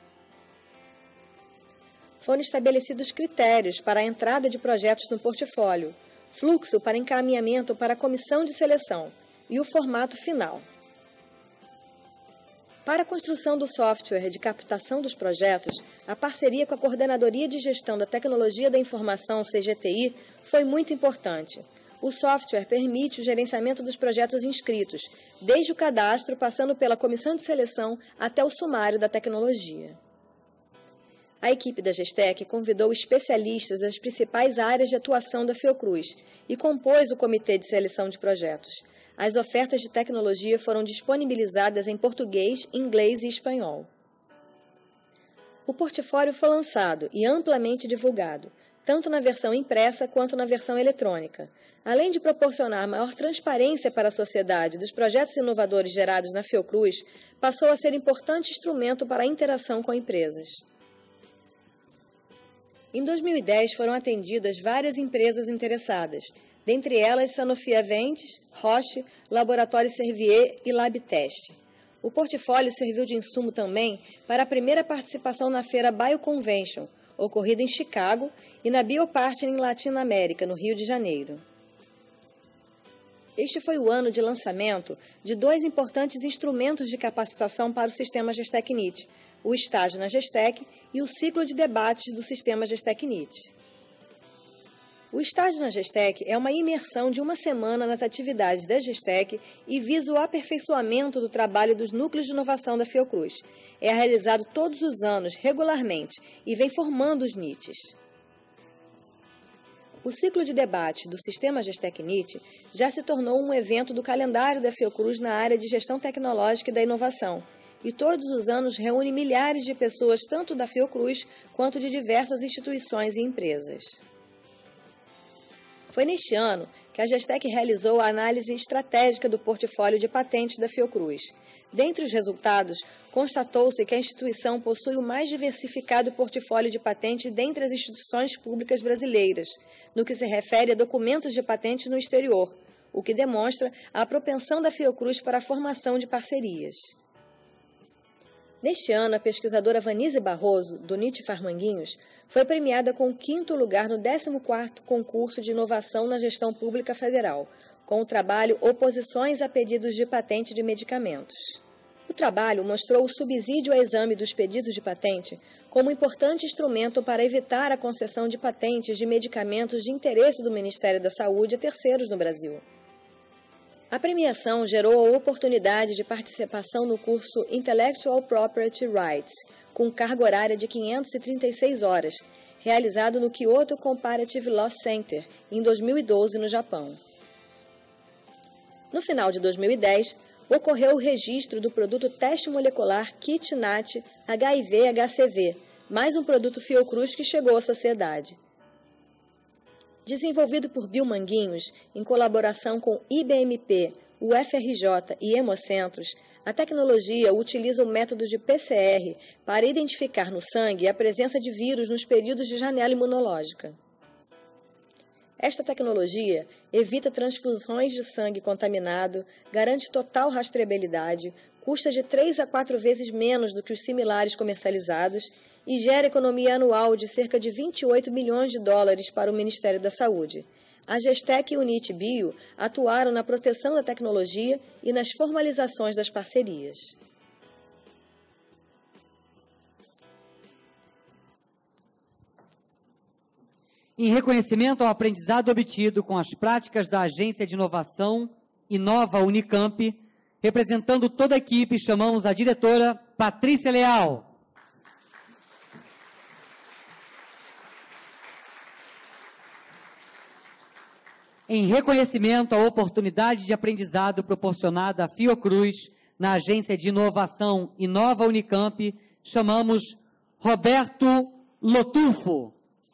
Foram estabelecidos critérios para a entrada de projetos no portfólio, fluxo para encaminhamento para a comissão de seleção e o formato final. Para a construção do software de captação dos projetos, a parceria com a Coordenadoria de Gestão da Tecnologia da Informação, CGTI, foi muito importante. O software permite o gerenciamento dos projetos inscritos, desde o cadastro, passando pela comissão de seleção até o sumário da tecnologia. A equipe da Gestec convidou especialistas das principais áreas de atuação da Fiocruz e compôs o comitê de seleção de projetos. As ofertas de tecnologia foram disponibilizadas em português, inglês e espanhol. O portfólio foi lançado e amplamente divulgado, tanto na versão impressa quanto na versão eletrônica, além de proporcionar maior transparência para a sociedade dos projetos inovadores gerados na Fiocruz, passou a ser importante instrumento para a interação com empresas. Em 2010, foram atendidas várias empresas interessadas, dentre elas Sanofi Aventis, Roche, Laboratório Servier e Labtest. O portfólio serviu de insumo também para a primeira participação na feira BioConvention, ocorrida em Chicago, e na Biopartner em Latinoamérica, no Rio de Janeiro. Este foi o ano de lançamento de 2 importantes instrumentos de capacitação para o Sistema Gestec-NIT, o estágio na Gestec e o ciclo de debates do Sistema Gestec-NIT. O estágio na Gestec é uma imersão de 1 semana nas atividades da Gestec e visa o aperfeiçoamento do trabalho dos núcleos de inovação da Fiocruz. É realizado todos os anos, regularmente, e vem formando os NITs. O ciclo de debate do Sistema Gestec-NIT já se tornou um evento do calendário da Fiocruz na área de gestão tecnológica e da inovação, e todos os anos reúne milhares de pessoas tanto da Fiocruz quanto de diversas instituições e empresas. Foi neste ano que a Gestec realizou a análise estratégica do portfólio de patentes da Fiocruz. Dentre os resultados, constatou-se que a instituição possui o mais diversificado portfólio de patentes dentre as instituições públicas brasileiras, no que se refere a documentos de patentes no exterior, o que demonstra a propensão da Fiocruz para a formação de parcerias. Neste ano, a pesquisadora Vanise Barroso, do NIT Farmanguinhos, foi premiada com o 5º lugar no 14º concurso de inovação na gestão pública federal, com o trabalho Oposições a Pedidos de Patente de Medicamentos. O trabalho mostrou o subsídio ao exame dos pedidos de patente como importante instrumento para evitar a concessão de patentes de medicamentos de interesse do Ministério da Saúde a terceiros no Brasil. A premiação gerou a oportunidade de participação no curso Intellectual Property Rights, com carga horária de 536 horas, realizado no Kyoto Comparative Law Center, em 2012, no Japão. No final de 2010, ocorreu o registro do produto teste molecular Kit-NAT HIV-HCV, mais um produto Fiocruz que chegou à sociedade. Desenvolvido por Bill Manguinhos, em colaboração com IBMP, UFRJ e Hemocentros, a tecnologia utiliza o método de PCR para identificar no sangue a presença de vírus nos períodos de janela imunológica. Esta tecnologia evita transfusões de sangue contaminado, garante total rastreabilidade, custa de 3 a 4 vezes menos do que os similares comercializados e gera economia anual de cerca de 28 milhões de dólares para o Ministério da Saúde. A Gestec e o NIT Bio atuaram na proteção da tecnologia e nas formalizações das parcerias. Em reconhecimento ao aprendizado obtido com as práticas da Agência de Inovação Inova Unicamp, representando toda a equipe, chamamos a diretora Patrícia Leal. Em reconhecimento à oportunidade de aprendizado proporcionada à Fiocruz na Agência de Inovação Inova Unicamp, chamamos Roberto Lotufo.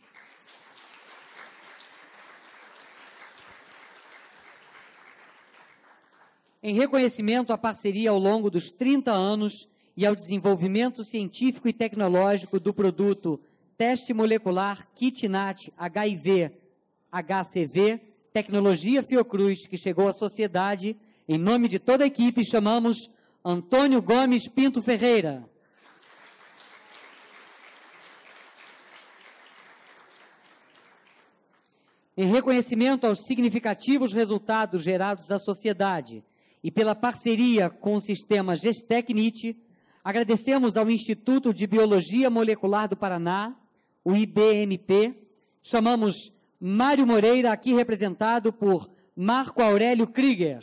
Em reconhecimento à parceria ao longo dos 30 anos e ao desenvolvimento científico e tecnológico do produto Teste Molecular KitNat HIV-HCV, tecnologia Fiocruz que chegou à sociedade, em nome de toda a equipe, chamamos Antônio Gomes Pinto Ferreira. Em reconhecimento aos significativos resultados gerados à sociedade e pela parceria com o sistema Gestec-NIT, agradecemos ao Instituto de Biologia Molecular do Paraná, o IBMP, chamamos Mário Moreira, aqui representado por Marco Aurélio Krieger.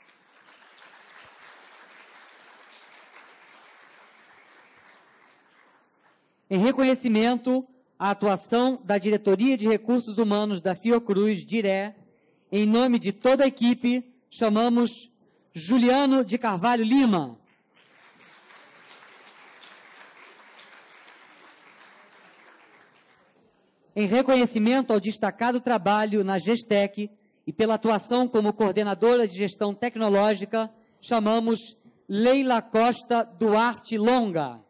Em reconhecimento à atuação da Diretoria de Recursos Humanos da Fiocruz, DIRE, em nome de toda a equipe, chamamos Juliano de Carvalho Lima. Em reconhecimento ao destacado trabalho na Gestec e pela atuação como coordenadora de gestão tecnológica, chamamos Leila Costa Duarte Longa.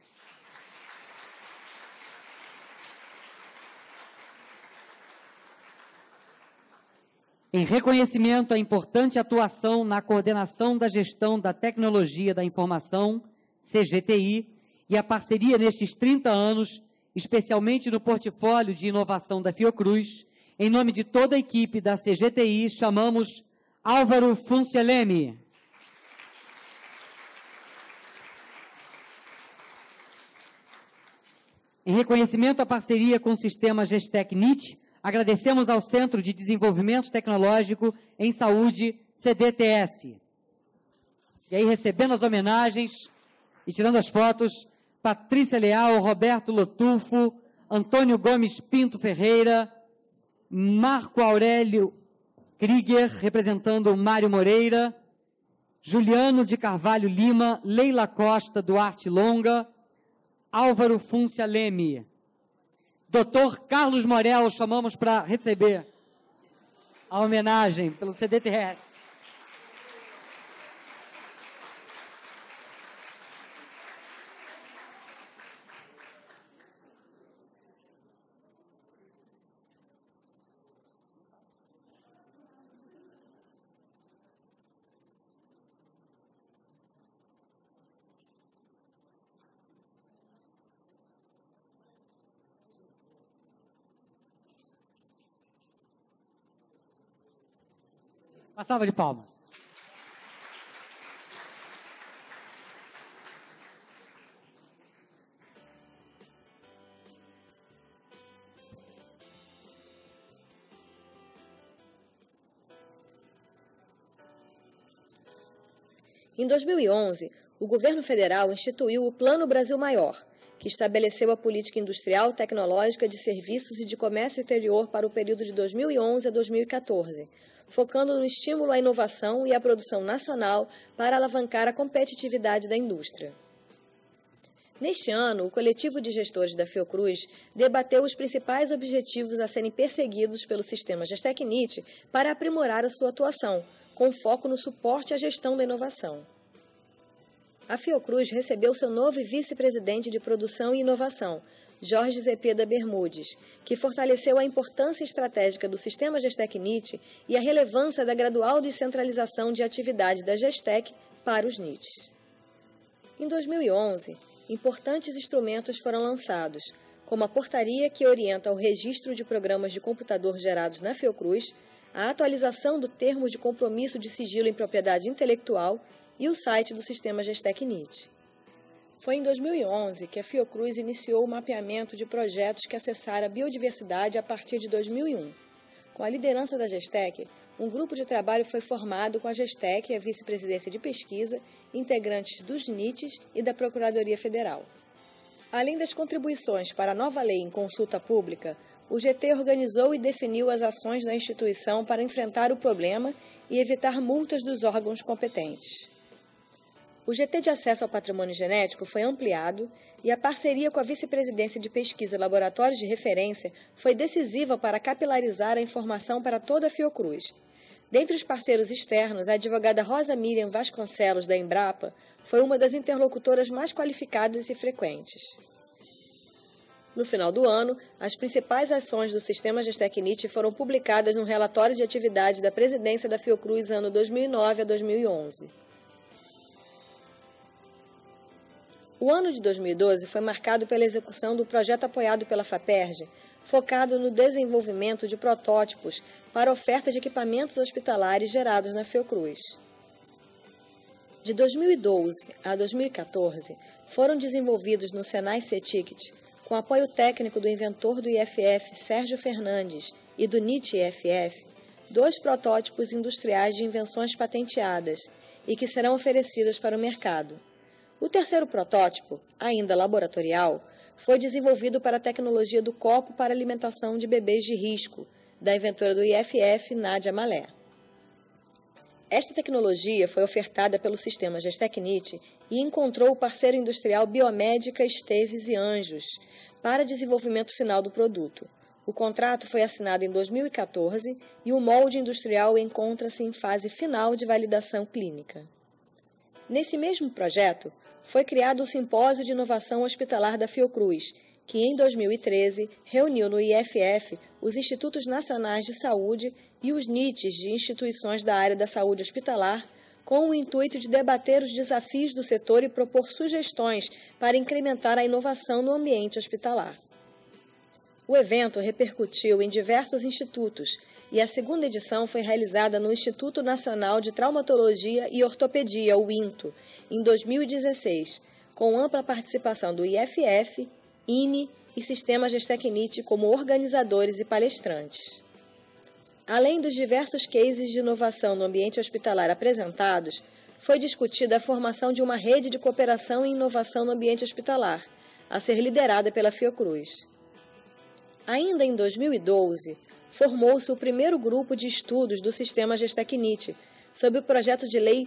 Em reconhecimento à importante atuação na coordenação da gestão da tecnologia da informação, CGTI, e a parceria nestes 30 anos, especialmente no portfólio de inovação da Fiocruz, em nome de toda a equipe da CGTI, chamamos Álvaro Funcialemi. Em reconhecimento à parceria com o sistema Gestec-NIT, agradecemos ao Centro de Desenvolvimento Tecnológico em Saúde, CDTS. E aí, recebendo as homenagens e tirando as fotos, Patrícia Leal, Roberto Lotufo, Antônio Gomes Pinto Ferreira, Marco Aurélio Krieger, representando Mário Moreira, Juliano de Carvalho Lima, Leila Costa Duarte Longa, Álvaro Funcialemi. Dr. Carlos Morel, chamamos para receber a homenagem pelo CDTS. Uma salva de palmas. Em 2011, o governo federal instituiu o Plano Brasil Maior, que estabeleceu a política industrial, tecnológica, de serviços e de comércio exterior para o período de 2011 a 2014, focando no estímulo à inovação e à produção nacional para alavancar a competitividade da indústria. Neste ano, o coletivo de gestores da Fiocruz debateu os principais objetivos a serem perseguidos pelo sistema Gestec-NIT para aprimorar a sua atuação, com foco no suporte à gestão da inovação. A Fiocruz recebeu seu novo vice-presidente de Produção e Inovação, Jorge Zepeda Bermudes, que fortaleceu a importância estratégica do sistema Gestec-NIT e a relevância da gradual descentralização de atividade da Gestec para os NITs. Em 2011, importantes instrumentos foram lançados, como a portaria que orienta o registro de programas de computador gerados na Fiocruz, a atualização do termo de compromisso de sigilo em propriedade intelectual e o site do sistema Gestec-NIT. Foi em 2011 que a Fiocruz iniciou o mapeamento de projetos que acessaram a biodiversidade a partir de 2001. Com a liderança da Gestec, um grupo de trabalho foi formado com a Gestec e a vice-presidência de pesquisa, integrantes dos NITs e da Procuradoria Federal. Além das contribuições para a nova lei em consulta pública, o GT organizou e definiu as ações da instituição para enfrentar o problema e evitar multas dos órgãos competentes. O GT de acesso ao patrimônio genético foi ampliado e a parceria com a vice-presidência de pesquisa e laboratórios de referência foi decisiva para capilarizar a informação para toda a Fiocruz. Dentre os parceiros externos, a advogada Rosa Miriam Vasconcelos, da Embrapa, foi uma das interlocutoras mais qualificadas e frequentes. No final do ano, as principais ações do sistema Gestec-NIT foram publicadas no relatório de atividade da presidência da Fiocruz ano 2009 a 2011. O ano de 2012 foi marcado pela execução do projeto apoiado pela FAPERJ, focado no desenvolvimento de protótipos para oferta de equipamentos hospitalares gerados na Fiocruz. De 2012 a 2014, foram desenvolvidos no Senai CETICT, com apoio técnico do inventor do IFF Sérgio Fernandes e do NIT-IFF, 2 protótipos industriais de invenções patenteadas e que serão oferecidas para o mercado. O terceiro protótipo, ainda laboratorial, foi desenvolvido para a tecnologia do copo para alimentação de bebês de risco, da inventora do IFF, Nádia Malé. Esta tecnologia foi ofertada pelo sistema Gestec-NIT e encontrou o parceiro industrial Biomédica Esteves e Anjos para desenvolvimento final do produto. O contrato foi assinado em 2014 e o molde industrial encontra-se em fase final de validação clínica. Nesse mesmo projeto, foi criado o Simpósio de Inovação Hospitalar da Fiocruz, que em 2013 reuniu no IFF os Institutos Nacionais de Saúde e os NITs de instituições da área da saúde hospitalar, com o intuito de debater os desafios do setor e propor sugestões para incrementar a inovação no ambiente hospitalar. O evento repercutiu em diversos institutos e a segunda edição foi realizada no Instituto Nacional de Traumatologia e Ortopedia, o INTO, em 2016, com ampla participação do IFF, INE e Sistema Gestec-NIT como organizadores e palestrantes. Além dos diversos cases de inovação no ambiente hospitalar apresentados, foi discutida a formação de uma rede de cooperação e inovação no ambiente hospitalar, a ser liderada pela Fiocruz. Ainda em 2012, formou-se o primeiro grupo de estudos do sistema Gestec-NIT, sob o projeto de lei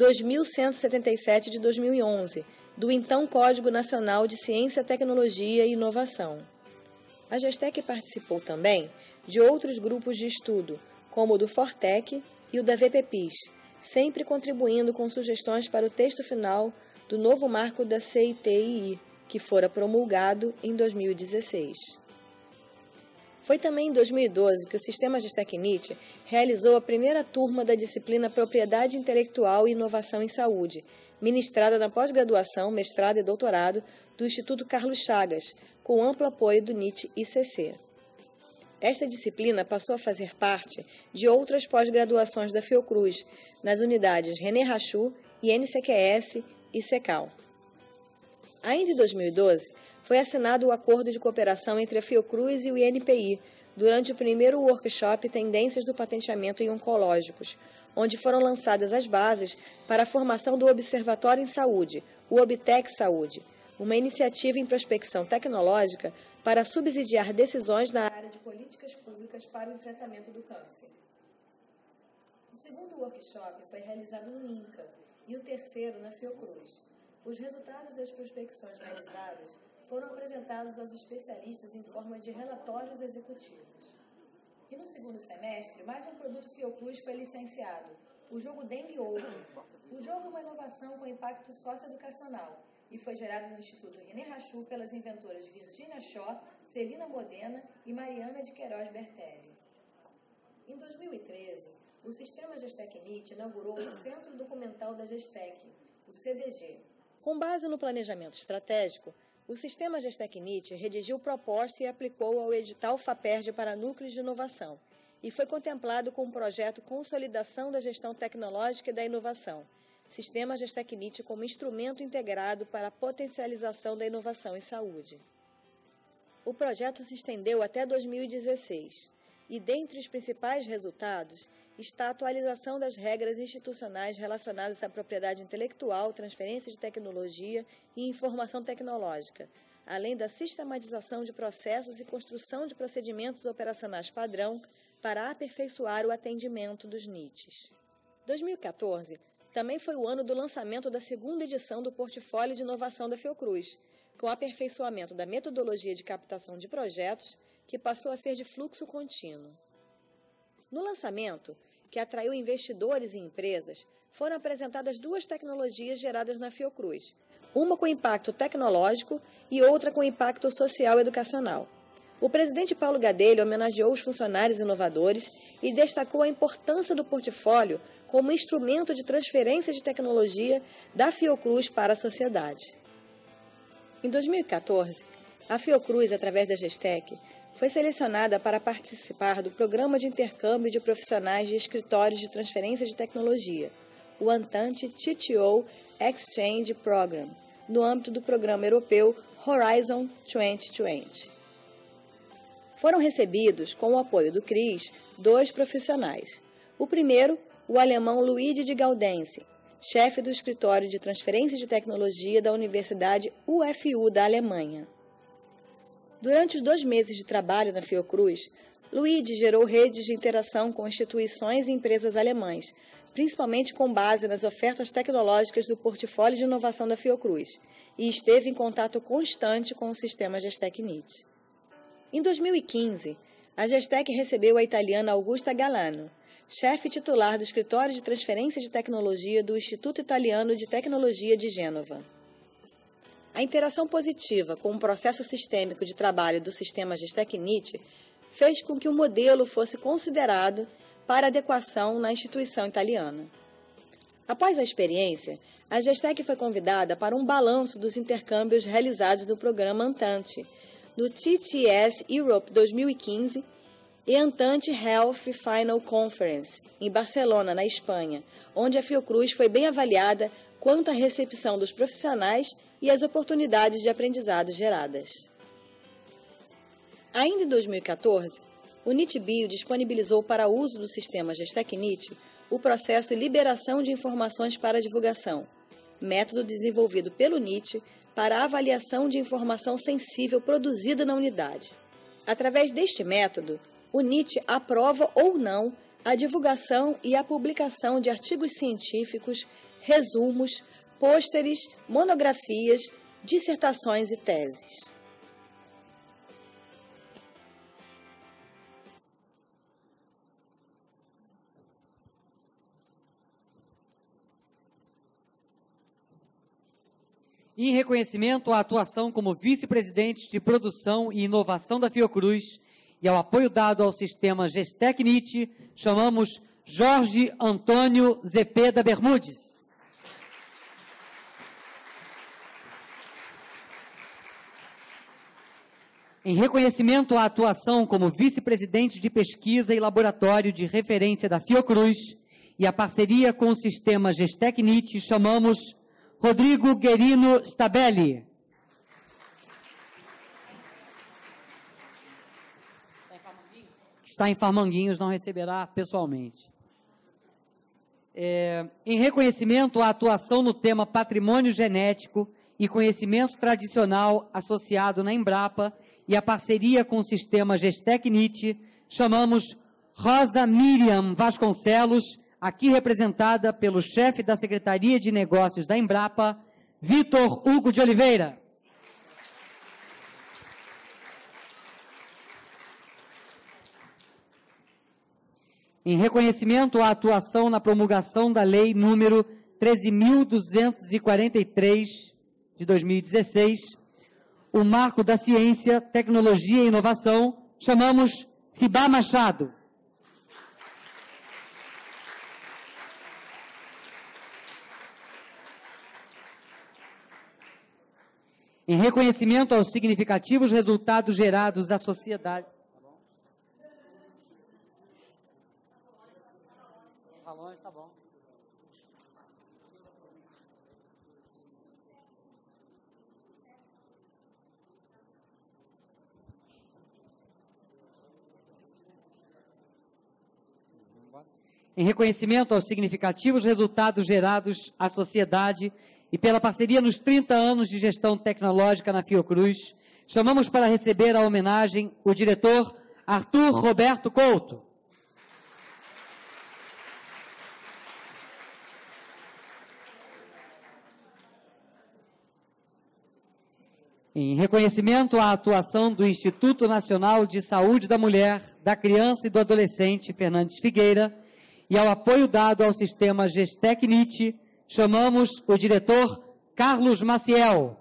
2177 de 2011, do então Código Nacional de Ciência, Tecnologia e Inovação. A Gestec participou também de outros grupos de estudo, como o do Fortec e o da VPPIS, sempre contribuindo com sugestões para o texto final do novo marco da CITII, que fora promulgado em 2016. Foi também em 2012 que o sistema Gestec-NIT realizou a primeira turma da disciplina Propriedade Intelectual e Inovação em Saúde, ministrada na pós-graduação, mestrado e doutorado do Instituto Carlos Chagas, com amplo apoio do NIT-ICC. Esta disciplina passou a fazer parte de outras pós-graduações da Fiocruz, nas unidades René Rachou, INCQS e CECAL. Ainda em 2012, foi assinado o Acordo de Cooperação entre a Fiocruz e o INPI, durante o primeiro workshop Tendências do Patenteamento em Oncológicos, onde foram lançadas as bases para a formação do Observatório em Saúde, o Obtec Saúde, uma iniciativa em prospecção tecnológica para subsidiar decisões na área de políticas públicas para o enfrentamento do câncer. O segundo workshop foi realizado no INCA e o terceiro na Fiocruz. Os resultados das prospecções realizadas foram apresentados aos especialistas em forma de relatórios executivos. E no segundo semestre, mais um produto Fiocruz foi licenciado, o jogo Dengue Ouro. O jogo é uma inovação com impacto socioeducacional e foi gerado no Instituto René Rachou pelas inventoras Virginia Shaw, Celina Modena e Mariana de Queiroz Bertelli. Em 2013, o sistema Gestec-NIT inaugurou o Centro Documental da Gestec, o CDG. Com base no planejamento estratégico, o sistema Gestec-NIT redigiu proposta e aplicou ao edital FAPERJ para núcleos de inovação e foi contemplado com o projeto Consolidação da Gestão Tecnológica e da Inovação, sistema Gestec-NIT como instrumento integrado para a potencialização da inovação em saúde. O projeto se estendeu até 2016 e, dentre os principais resultados, está a atualização das regras institucionais relacionadas à propriedade intelectual, transferência de tecnologia e informação tecnológica, além da sistematização de processos e construção de procedimentos operacionais padrão para aperfeiçoar o atendimento dos NITs. 2014 também foi o ano do lançamento da segunda edição do Portfólio de Inovação da Fiocruz, com o aperfeiçoamento da metodologia de captação de projetos, que passou a ser de fluxo contínuo. No lançamento, que atraiu investidores e empresas, foram apresentadas duas tecnologias geradas na Fiocruz, uma com impacto tecnológico e outra com impacto social e educacional. O presidente Paulo Gadelha homenageou os funcionários inovadores e destacou a importância do portfólio como instrumento de transferência de tecnologia da Fiocruz para a sociedade. Em 2014, a Fiocruz, através da Gestec, foi selecionada para participar do Programa de Intercâmbio de Profissionais de Escritórios de Transferência de Tecnologia, o Antante TTO Exchange Program, no âmbito do Programa Europeu Horizon 2020. Foram recebidos, com o apoio do CRIS, 2 profissionais. O primeiro, o alemão Luigi de Gaudense, chefe do Escritório de Transferência de Tecnologia da Universidade UFU da Alemanha. Durante os 2 meses de trabalho na Fiocruz, Luigi gerou redes de interação com instituições e empresas alemãs, principalmente com base nas ofertas tecnológicas do portfólio de inovação da Fiocruz, e esteve em contato constante com o sistema Gestec-NIT. Em 2015, a Gestec recebeu a italiana Augusta Galano, chefe titular do Escritório de Transferência de Tecnologia do Instituto Italiano de Tecnologia de Gênova. A interação positiva com o processo sistêmico de trabalho do sistema Gestec-NIT fez com que o modelo fosse considerado para adequação na instituição italiana. Após a experiência, a Gestec foi convidada para um balanço dos intercâmbios realizados no programa Antante, no TTS Europe 2015 e Antante Health Final Conference, em Barcelona, na Espanha, onde a Fiocruz foi bem avaliada quanto à recepção dos profissionais e as oportunidades de aprendizado geradas. Ainda em 2014, o NITBio disponibilizou para uso do sistema Gestec-NIT o processo Liberação de Informações para Divulgação, método desenvolvido pelo NIT para avaliação de informação sensível produzida na unidade. Através deste método, o NIT aprova ou não a divulgação e a publicação de artigos científicos, resumos, pôsteres, monografias, dissertações e teses. Em reconhecimento à atuação como vice-presidente de produção e inovação da Fiocruz e ao apoio dado ao sistema Gestec-NIT, chamamos Jorge Antônio Zepeda Bermudes. Em reconhecimento à atuação como vice-presidente de pesquisa e laboratório de referência da Fiocruz e a parceria com o sistema Gestec-NIT, chamamos Rodrigo Guerino Stabelli. Está em Farmanguinhos, não receberá pessoalmente. Em reconhecimento à atuação no tema patrimônio genético e conhecimento tradicional associado na Embrapa e a parceria com o sistema Gestec-NIT, chamamos Rosa Miriam Vasconcelos, aqui representada pelo chefe da Secretaria de Negócios da Embrapa, Vitor Hugo de Oliveira. Em reconhecimento à atuação na promulgação da Lei número 13.243, de 2016, o Marco da Ciência, Tecnologia e Inovação, chamamos Cibá Machado. Em reconhecimento aos significativos resultados gerados à sociedade. Tá bom. Em reconhecimento aos significativos resultados gerados à sociedade e pela parceria nos 30 anos de gestão tecnológica na Fiocruz, chamamos para receber a homenagem o diretor Arthur Roberto Couto. Em reconhecimento à atuação do Instituto Nacional de Saúde da Mulher, da Criança e do Adolescente, Fernandes Figueira, e ao apoio dado ao sistema GESTEC-NIT, chamamos o diretor Carlos Maciel.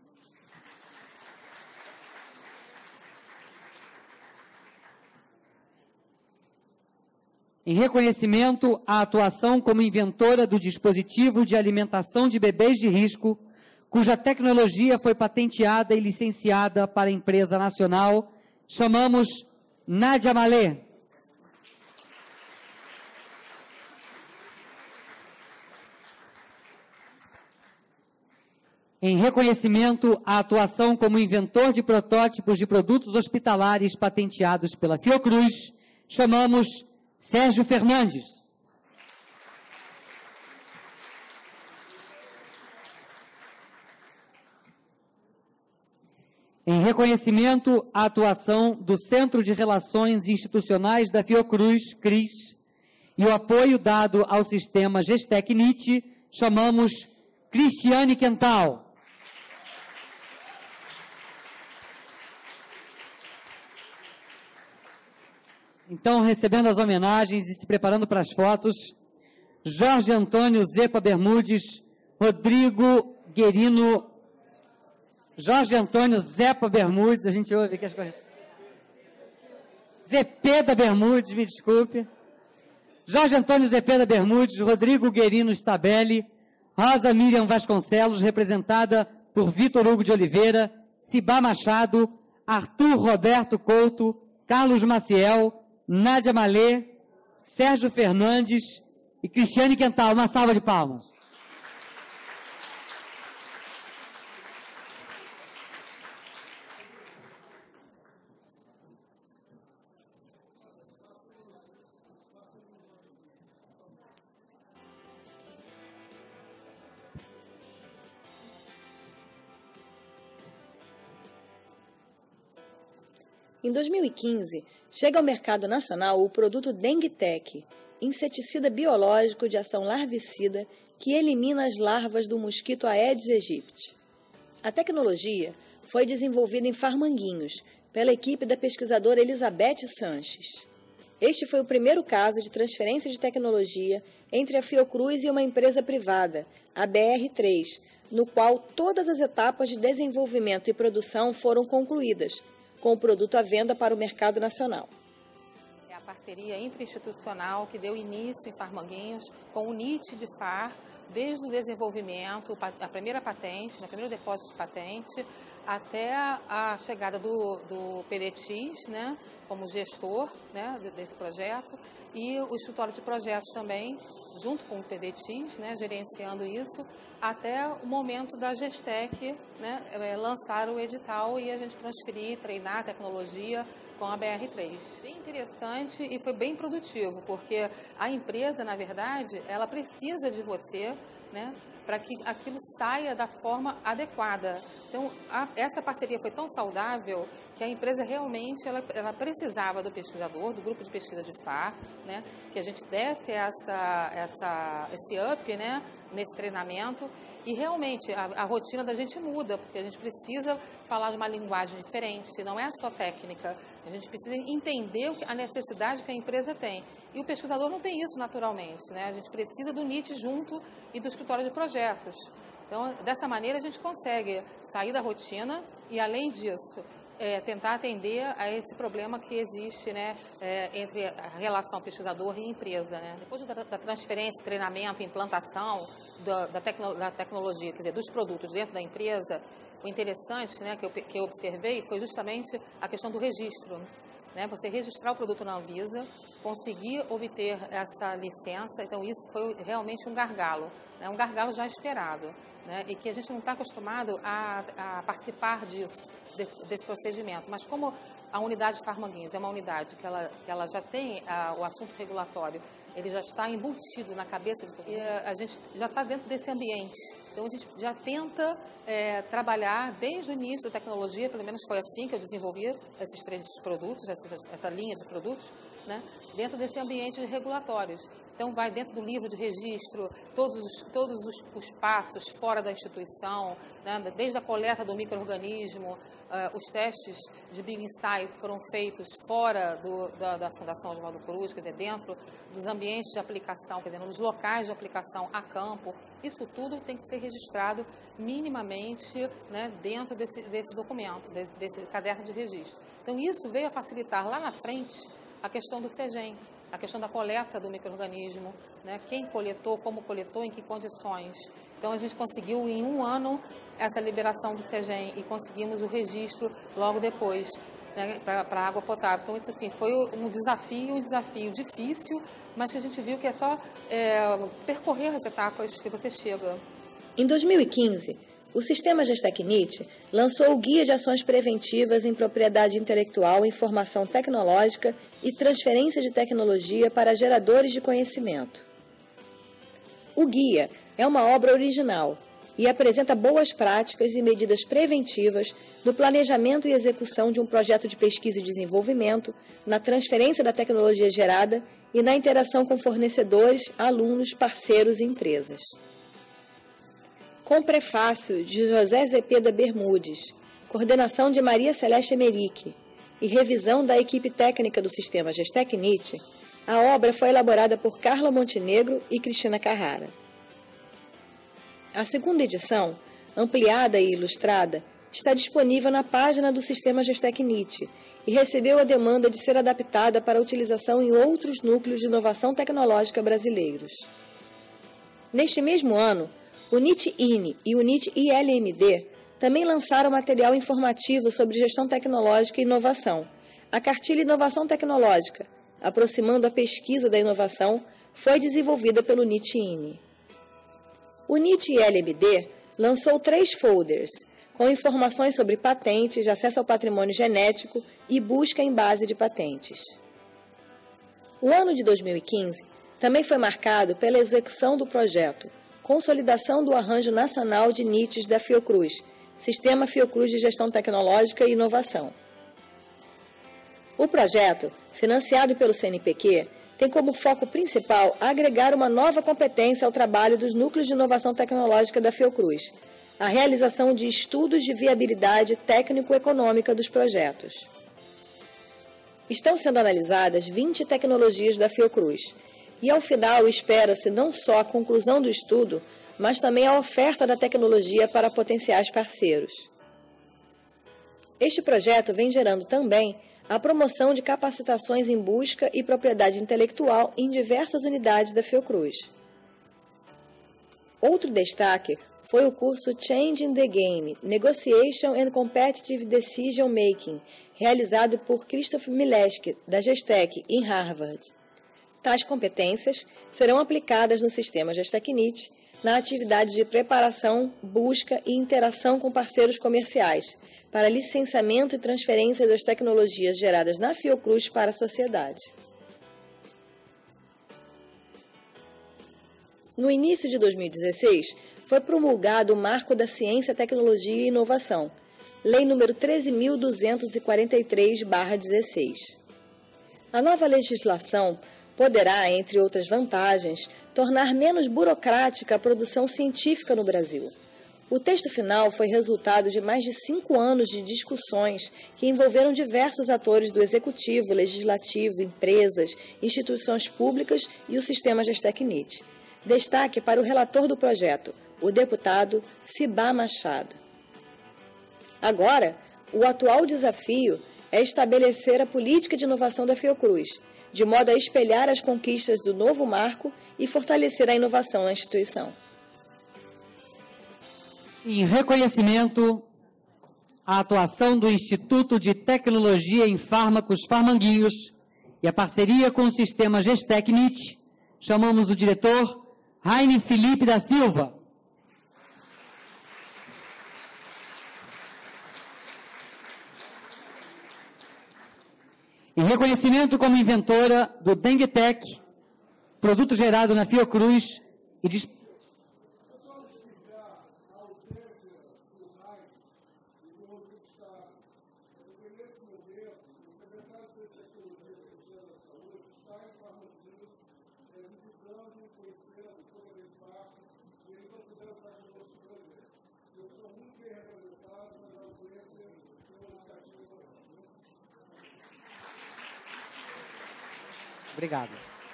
Em reconhecimento à atuação como inventora do dispositivo de alimentação de bebês de risco, cuja tecnologia foi patenteada e licenciada para a empresa nacional, chamamos Nádia Malê. Em reconhecimento à atuação como inventor de protótipos de produtos hospitalares patenteados pela Fiocruz, chamamos Sérgio Fernandes. Em reconhecimento à atuação do Centro de Relações Institucionais da Fiocruz, CRIS, e o apoio dado ao sistema GESTEC-NIT, chamamos Cristiane Quental. Então, recebendo as homenagens e se preparando para as fotos, Jorge Antônio Zepa Bermudes, Rodrigo Guerino, Jorge Antônio Zepa Bermudes, a gente ouve aqui as coisas. Zepeda Bermudes, me desculpe. Jorge Antônio Zepeda Bermudes, Rodrigo Guerino Stabelli, Rosa Miriam Vasconcelos, representada por Vitor Hugo de Oliveira, Cibá Machado, Arthur Roberto Couto, Carlos Maciel, Nádia Malê, Sérgio Fernandes e Cristiane Quental. Uma salva de palmas. Em 2015, chega ao mercado nacional o produto DengueTech, inseticida biológico de ação larvicida que elimina as larvas do mosquito Aedes aegypti. A tecnologia foi desenvolvida em Farmanguinhos, pela equipe da pesquisadora Elizabeth Sanches. Este foi o primeiro caso de transferência de tecnologia entre a Fiocruz e uma empresa privada, a BR3, no qual todas as etapas de desenvolvimento e produção foram concluídas, com o produto à venda para o mercado nacional. É a parceria interinstitucional que deu início em Farmanguinhos com o NIT de FAR, desde o desenvolvimento, a primeira patente, o primeiro depósito de patente, até a chegada do PDX, né, como gestor, né, desse projeto, e o escritório de projetos também, junto com o PDX, né, gerenciando isso, até o momento da GESTEC, né, lançar o edital e a gente transferir, treinar a tecnologia com a BR3. Bem interessante e foi bem produtivo, porque a empresa, na verdade, ela precisa de você, né, para que aquilo saia da forma adequada. Então, essa parceria foi tão saudável que a empresa realmente ela precisava do pesquisador, do grupo de pesquisa de FAR, né, que a gente desse esse up, né, nesse treinamento. E realmente a rotina da gente muda, porque a gente precisa falar de uma linguagem diferente, não é só técnica. A gente precisa entender a necessidade que a empresa tem. E o pesquisador não tem isso naturalmente, né? A gente precisa do NIT junto e do escritório de projetos. Então, dessa maneira, a gente consegue sair da rotina e, além disso, tentar atender a esse problema que existe, né, entre a relação pesquisador e empresa, né? Depois da transferência, treinamento, implantação da tecnologia, quer dizer, dos produtos dentro da empresa, o interessante, né, que eu observei foi justamente a questão do registro, né? Você registrar o produto na Anvisa, conseguir obter essa licença, então isso foi realmente um gargalo, né? Um gargalo já esperado, né? E que a gente não está acostumado a participar desse procedimento. Mas como a unidade de Farmanguinhos é uma unidade que ela já tem o assunto regulatório, ele já está embutido na cabeça de todo mundo, e a gente já está dentro desse ambiente. Então, a gente já tenta trabalhar desde o início da tecnologia, pelo menos foi assim que eu desenvolvi esses 3 produtos, essa linha de produtos, né, dentro desse ambiente de regulatórios. Então, vai dentro do livro de registro, todos os passos fora da instituição, né, desde a coleta do micro-organismo, os testes de bioensaio que foram feitos fora da Fundação Oswaldo Cruz, quer dizer, dentro dos ambientes de aplicação, quer dizer, nos locais de aplicação a campo, isso tudo tem que ser registrado minimamente, né, dentro desse documento, desse caderno de registro. Então, isso veio a facilitar lá na frente a questão do CEGEM, a questão da coleta do micro-organismo, né, quem coletou, como coletou, em que condições. Então, a gente conseguiu em 1 ano essa liberação do CEGEM e conseguimos o registro logo depois, né, para a água potável. Então, isso assim, foi um desafio difícil, mas que a gente viu que é só percorrer as etapas que você chega. Em 2015, o sistema GestecNIT lançou o Guia de Ações Preventivas em Propriedade Intelectual, Informação Tecnológica e Transferência de Tecnologia para Geradores de Conhecimento. O guia é uma obra original e apresenta boas práticas e medidas preventivas no planejamento e execução de um projeto de pesquisa e desenvolvimento, na transferência da tecnologia gerada e na interação com fornecedores, alunos, parceiros e empresas. Com prefácio de José Zepeda Bermudes, coordenação de Maria Celeste Emerick e revisão da equipe técnica do sistema GestecNIT, a obra foi elaborada por Carla Montenegro e Cristina Carrara. A segunda edição, ampliada e ilustrada, está disponível na página do sistema GestecNIT e recebeu a demanda de ser adaptada para utilização em outros núcleos de inovação tecnológica brasileiros. Neste mesmo ano, o NIT-INE e o NIT-ILMD também lançaram material informativo sobre gestão tecnológica e inovação. A cartilha Inovação Tecnológica, aproximando a pesquisa da inovação, foi desenvolvida pelo NIT-INE. O NIT-ILMD lançou 3 folders, com informações sobre patentes, acesso ao patrimônio genético e busca em base de patentes. O ano de 2015 também foi marcado pela execução do projeto Consolidação do Arranjo Nacional de NITs da Fiocruz, Sistema Fiocruz de Gestão Tecnológica e Inovação. O projeto, financiado pelo CNPq, tem como foco principal agregar uma nova competência ao trabalho dos núcleos de inovação tecnológica da Fiocruz, a realização de estudos de viabilidade técnico-econômica dos projetos. Estão sendo analisadas 20 tecnologias da Fiocruz, e ao final espera-se não só a conclusão do estudo, mas também a oferta da tecnologia para potenciais parceiros. Este projeto vem gerando também a promoção de capacitações em busca e propriedade intelectual em diversas unidades da Fiocruz. Outro destaque foi o curso Changing the Game, Negotiation and Competitive Decision Making, realizado por Christoph Mileski, da Gestec, em Harvard. Tais competências serão aplicadas no sistema GestecNIT na atividade de preparação, busca e interação com parceiros comerciais, para licenciamento e transferência das tecnologias geradas na Fiocruz para a sociedade. No início de 2016, foi promulgado o Marco da Ciência, Tecnologia e Inovação, Lei nº 13.243/16. A nova legislação poderá, entre outras vantagens, tornar menos burocrática a produção científica no Brasil. O texto final foi resultado de mais de 5 anos de discussões que envolveram diversos atores do Executivo, Legislativo, empresas, instituições públicas e o sistema Gestec-NIT. Destaque para o relator do projeto, o deputado Cibá Machado. Agora, o atual desafio é estabelecer a política de inovação da Fiocruz, de modo a espelhar as conquistas do novo marco e fortalecer a inovação na instituição. Em reconhecimento à atuação do Instituto de Tecnologia em Fármacos Farmanguinhos e a parceria com o sistema Gestec-NIT, chamamos o diretor Heine Felipe da Silva. Em reconhecimento como inventora do DengueTech, produto gerado na Fiocruz e Obrigado.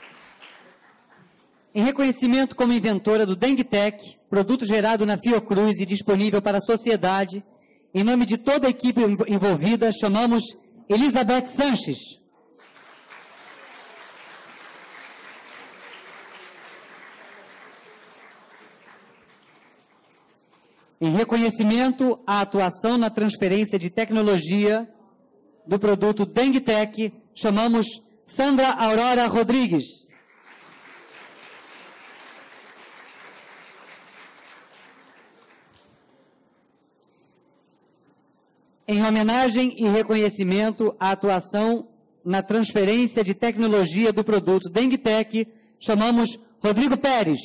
Em reconhecimento como inventora do DengueTech, produto gerado na Fiocruz e disponível para a sociedade, em nome de toda a equipe envolvida, chamamos Elizabeth Sanches. Em reconhecimento à atuação na transferência de tecnologia do produto DengueTech, chamamos Sandra Aurora Rodrigues. Em homenagem e reconhecimento à atuação na transferência de tecnologia do produto DengueTech, chamamos Rodrigo Pérez.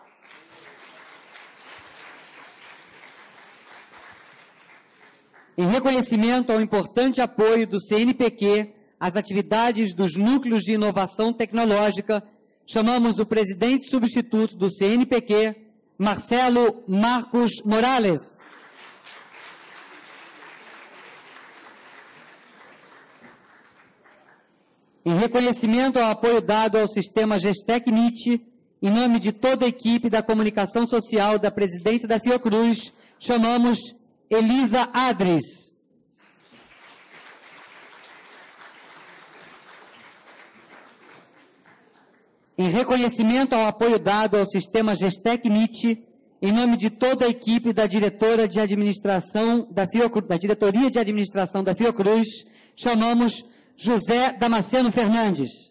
Em reconhecimento ao importante apoio do CNPq às atividades dos núcleos de inovação tecnológica, chamamos o presidente substituto do CNPq, Marcelo Marcos Morales. Em reconhecimento ao apoio dado ao sistema Gestec-NIT, em nome de toda a equipe da comunicação social da presidência da Fiocruz, chamamos Elisa Adres. Em reconhecimento ao apoio dado ao sistema Gestec-NIT, em nome de toda a equipe da diretoria de administração da Fiocruz, chamamos José Damasceno Fernandes.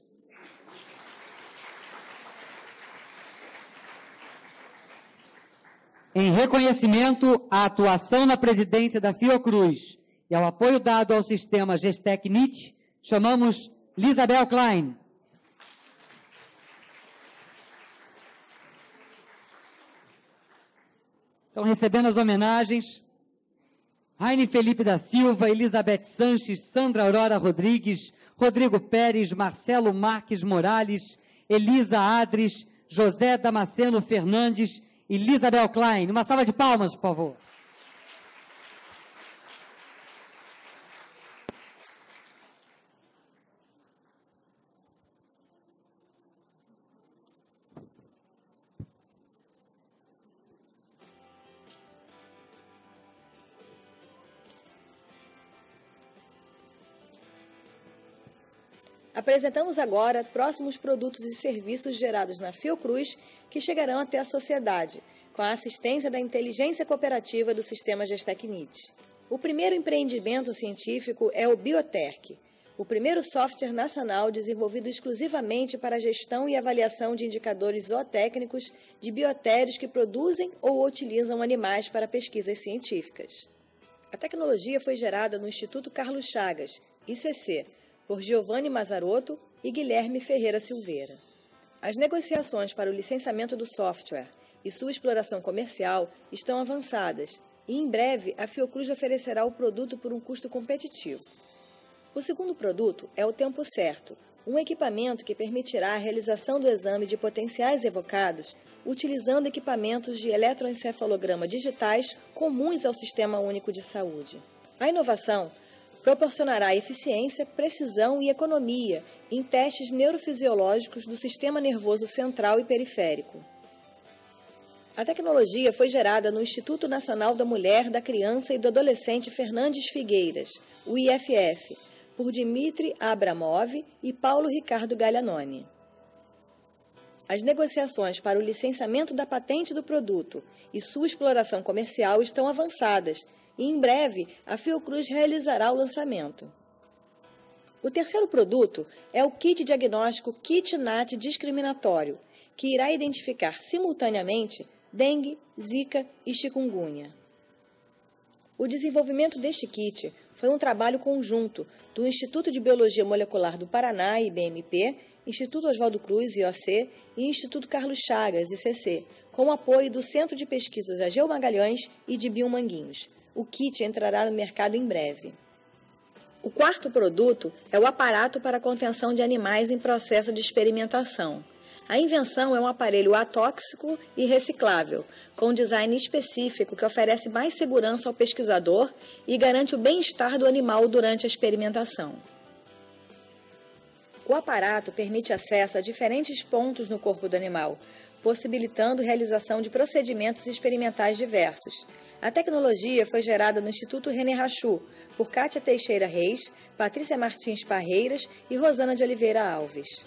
Em reconhecimento à atuação na presidência da Fiocruz e ao apoio dado ao sistema Gestec-NIT, chamamos Lisabel Klein. Estão recebendo as homenagens Heine Felipe da Silva, Elizabeth Sanches, Sandra Aurora Rodrigues, Rodrigo Pérez, Marcelo Marques Morales, Elisa Adres, José Damasceno Fernandes e Lisabel Klein. Uma salva de palmas, por favor. Apresentamos agora próximos produtos e serviços gerados na Fiocruz que chegarão até a sociedade, com a assistência da inteligência cooperativa do sistema Gestec-NIT. O primeiro empreendimento científico é o Bioterc, o primeiro software nacional desenvolvido exclusivamente para a gestão e avaliação de indicadores zootécnicos de biotérios que produzem ou utilizam animais para pesquisas científicas. A tecnologia foi gerada no Instituto Carlos Chagas, ICC, por Giovanni Mazarotto e Guilherme Ferreira Silveira. As negociações para o licenciamento do software e sua exploração comercial estão avançadas e em breve a Fiocruz oferecerá o produto por um custo competitivo. O segundo produto é o Tempo Certo, um equipamento que permitirá a realização do exame de potenciais evocados utilizando equipamentos de eletroencefalograma digitais comuns ao Sistema Único de Saúde. A inovação proporcionará eficiência, precisão e economia em testes neurofisiológicos do sistema nervoso central e periférico. A tecnologia foi gerada no Instituto Nacional da Mulher, da Criança e do Adolescente Fernandes Figueiras, o IFF, por Dmitry Abramov e Paulo Ricardo Gaglianoni. As negociações para o licenciamento da patente do produto e sua exploração comercial estão avançadas e, em breve, a Fiocruz realizará o lançamento. O terceiro produto é o kit diagnóstico KitNat discriminatório, que irá identificar simultaneamente dengue, zika e chikungunya. O desenvolvimento deste kit foi um trabalho conjunto do Instituto de Biologia Molecular do Paraná, IBMP, Instituto Oswaldo Cruz, IOC, e Instituto Carlos Chagas, ICC, com o apoio do Centro de Pesquisas Ageu Magalhães e de Biomanguinhos. O kit entrará no mercado em breve. O quarto produto é o aparato para contenção de animais em processo de experimentação. A invenção é um aparelho atóxico e reciclável, com um design específico que oferece mais segurança ao pesquisador e garante o bem-estar do animal durante a experimentação. O aparato permite acesso a diferentes pontos no corpo do animal, possibilitando a realização de procedimentos experimentais diversos. A tecnologia foi gerada no Instituto René Rachou, por Kátia Teixeira Reis, Patrícia Martins Parreiras e Rosana de Oliveira Alves.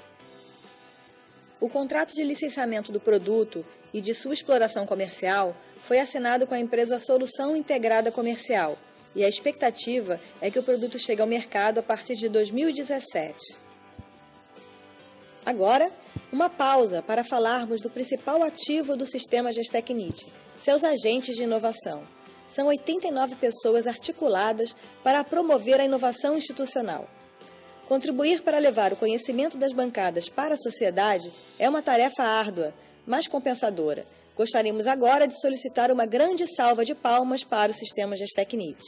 O contrato de licenciamento do produto e de sua exploração comercial foi assinado com a empresa Solução Integrada Comercial, e a expectativa é que o produto chegue ao mercado a partir de 2017. Agora, uma pausa para falarmos do principal ativo do sistema Gestec-NIT, seus agentes de inovação. São 89 pessoas articuladas para promover a inovação institucional. Contribuir para levar o conhecimento das bancadas para a sociedade é uma tarefa árdua, mas compensadora. Gostaríamos agora de solicitar uma grande salva de palmas para o sistema Gestec-NIT.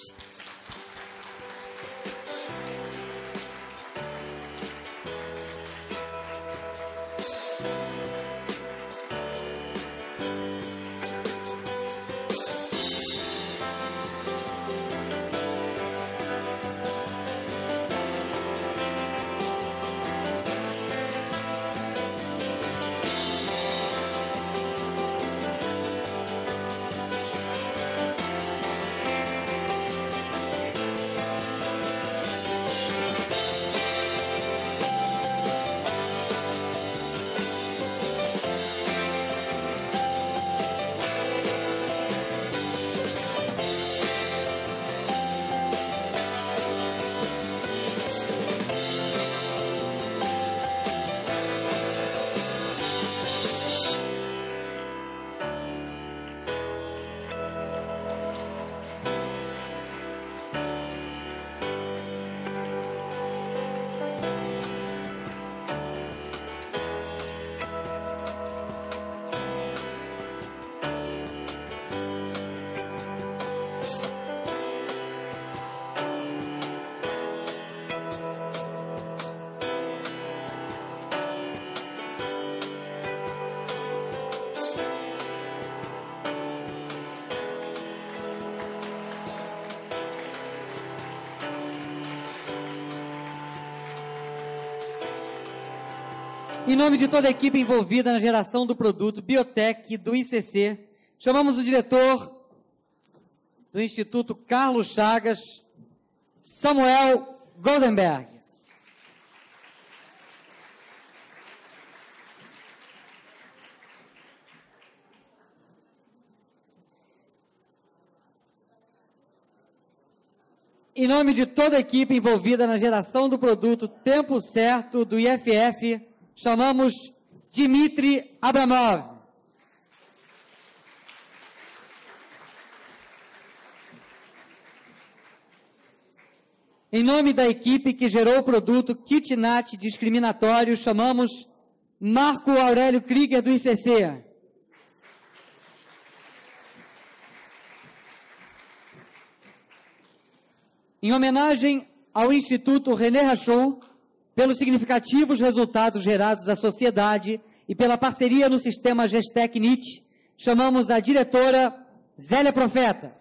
Em nome de toda a equipe envolvida na geração do produto Biotech do ICC, chamamos o diretor do Instituto Carlos Chagas, Samuel Goldenberg. Em nome de toda a equipe envolvida na geração do produto Tempo Certo do IFF, chamamos Dmitry Abramov. Em nome da equipe que gerou o produto KitNat discriminatório, chamamos Marco Aurélio Krieger do ICC. Em homenagem ao Instituto René Rachou, pelos significativos resultados gerados à sociedade e pela parceria no sistema Gestec-NIT, chamamos a diretora Zélia Profeta.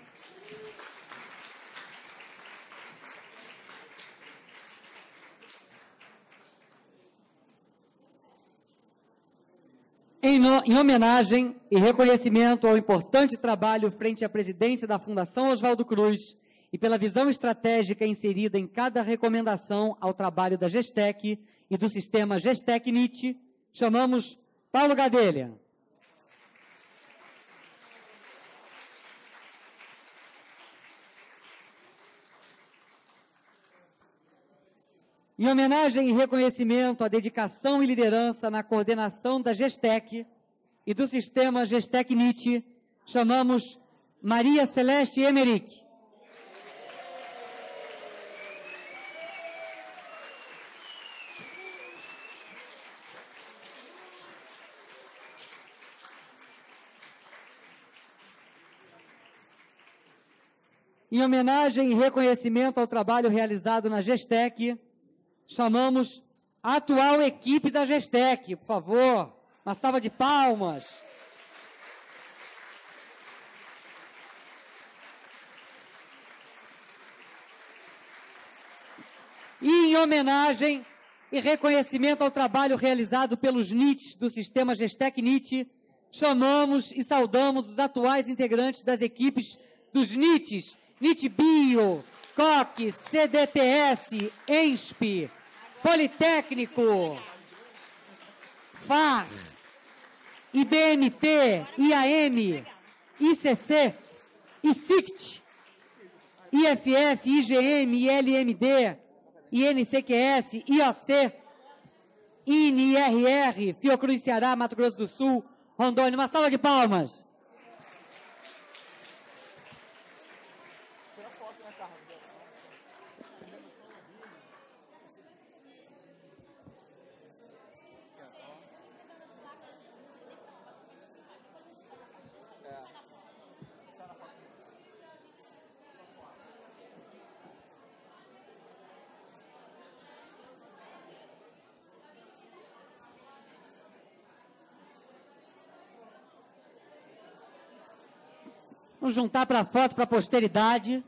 Em homenagem e reconhecimento ao importante trabalho frente à presidência da Fundação Oswaldo Cruz e pela visão estratégica inserida em cada recomendação ao trabalho da Gestec e do sistema Gestec-NIT, chamamos Paulo Gadelha. Em homenagem e reconhecimento à dedicação e liderança na coordenação da Gestec e do sistema Gestec-NIT, chamamos Maria Celeste Emerick. Em homenagem e reconhecimento ao trabalho realizado na Gestec, chamamos a atual equipe da Gestec, por favor, uma salva de palmas. E em homenagem e reconhecimento ao trabalho realizado pelos NITs do sistema Gestec-NIT, chamamos e saudamos os atuais integrantes das equipes dos NITs, NIT Bio, COC, CDTS, ENSP, Politécnico, FAR, IBMT, IAM, ICC, ICICT, IFF, IGM, ILMD, INCQS, IOC, INE, IRR, Fiocruz Ceará, Mato Grosso do Sul, Rondônia. Uma salva de palmas. Vamos juntar para a foto, para a posteridade.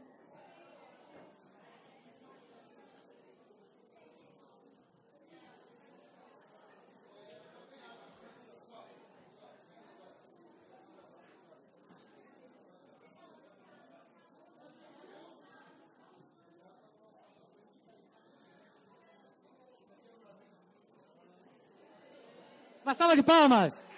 Uma salva de palmas.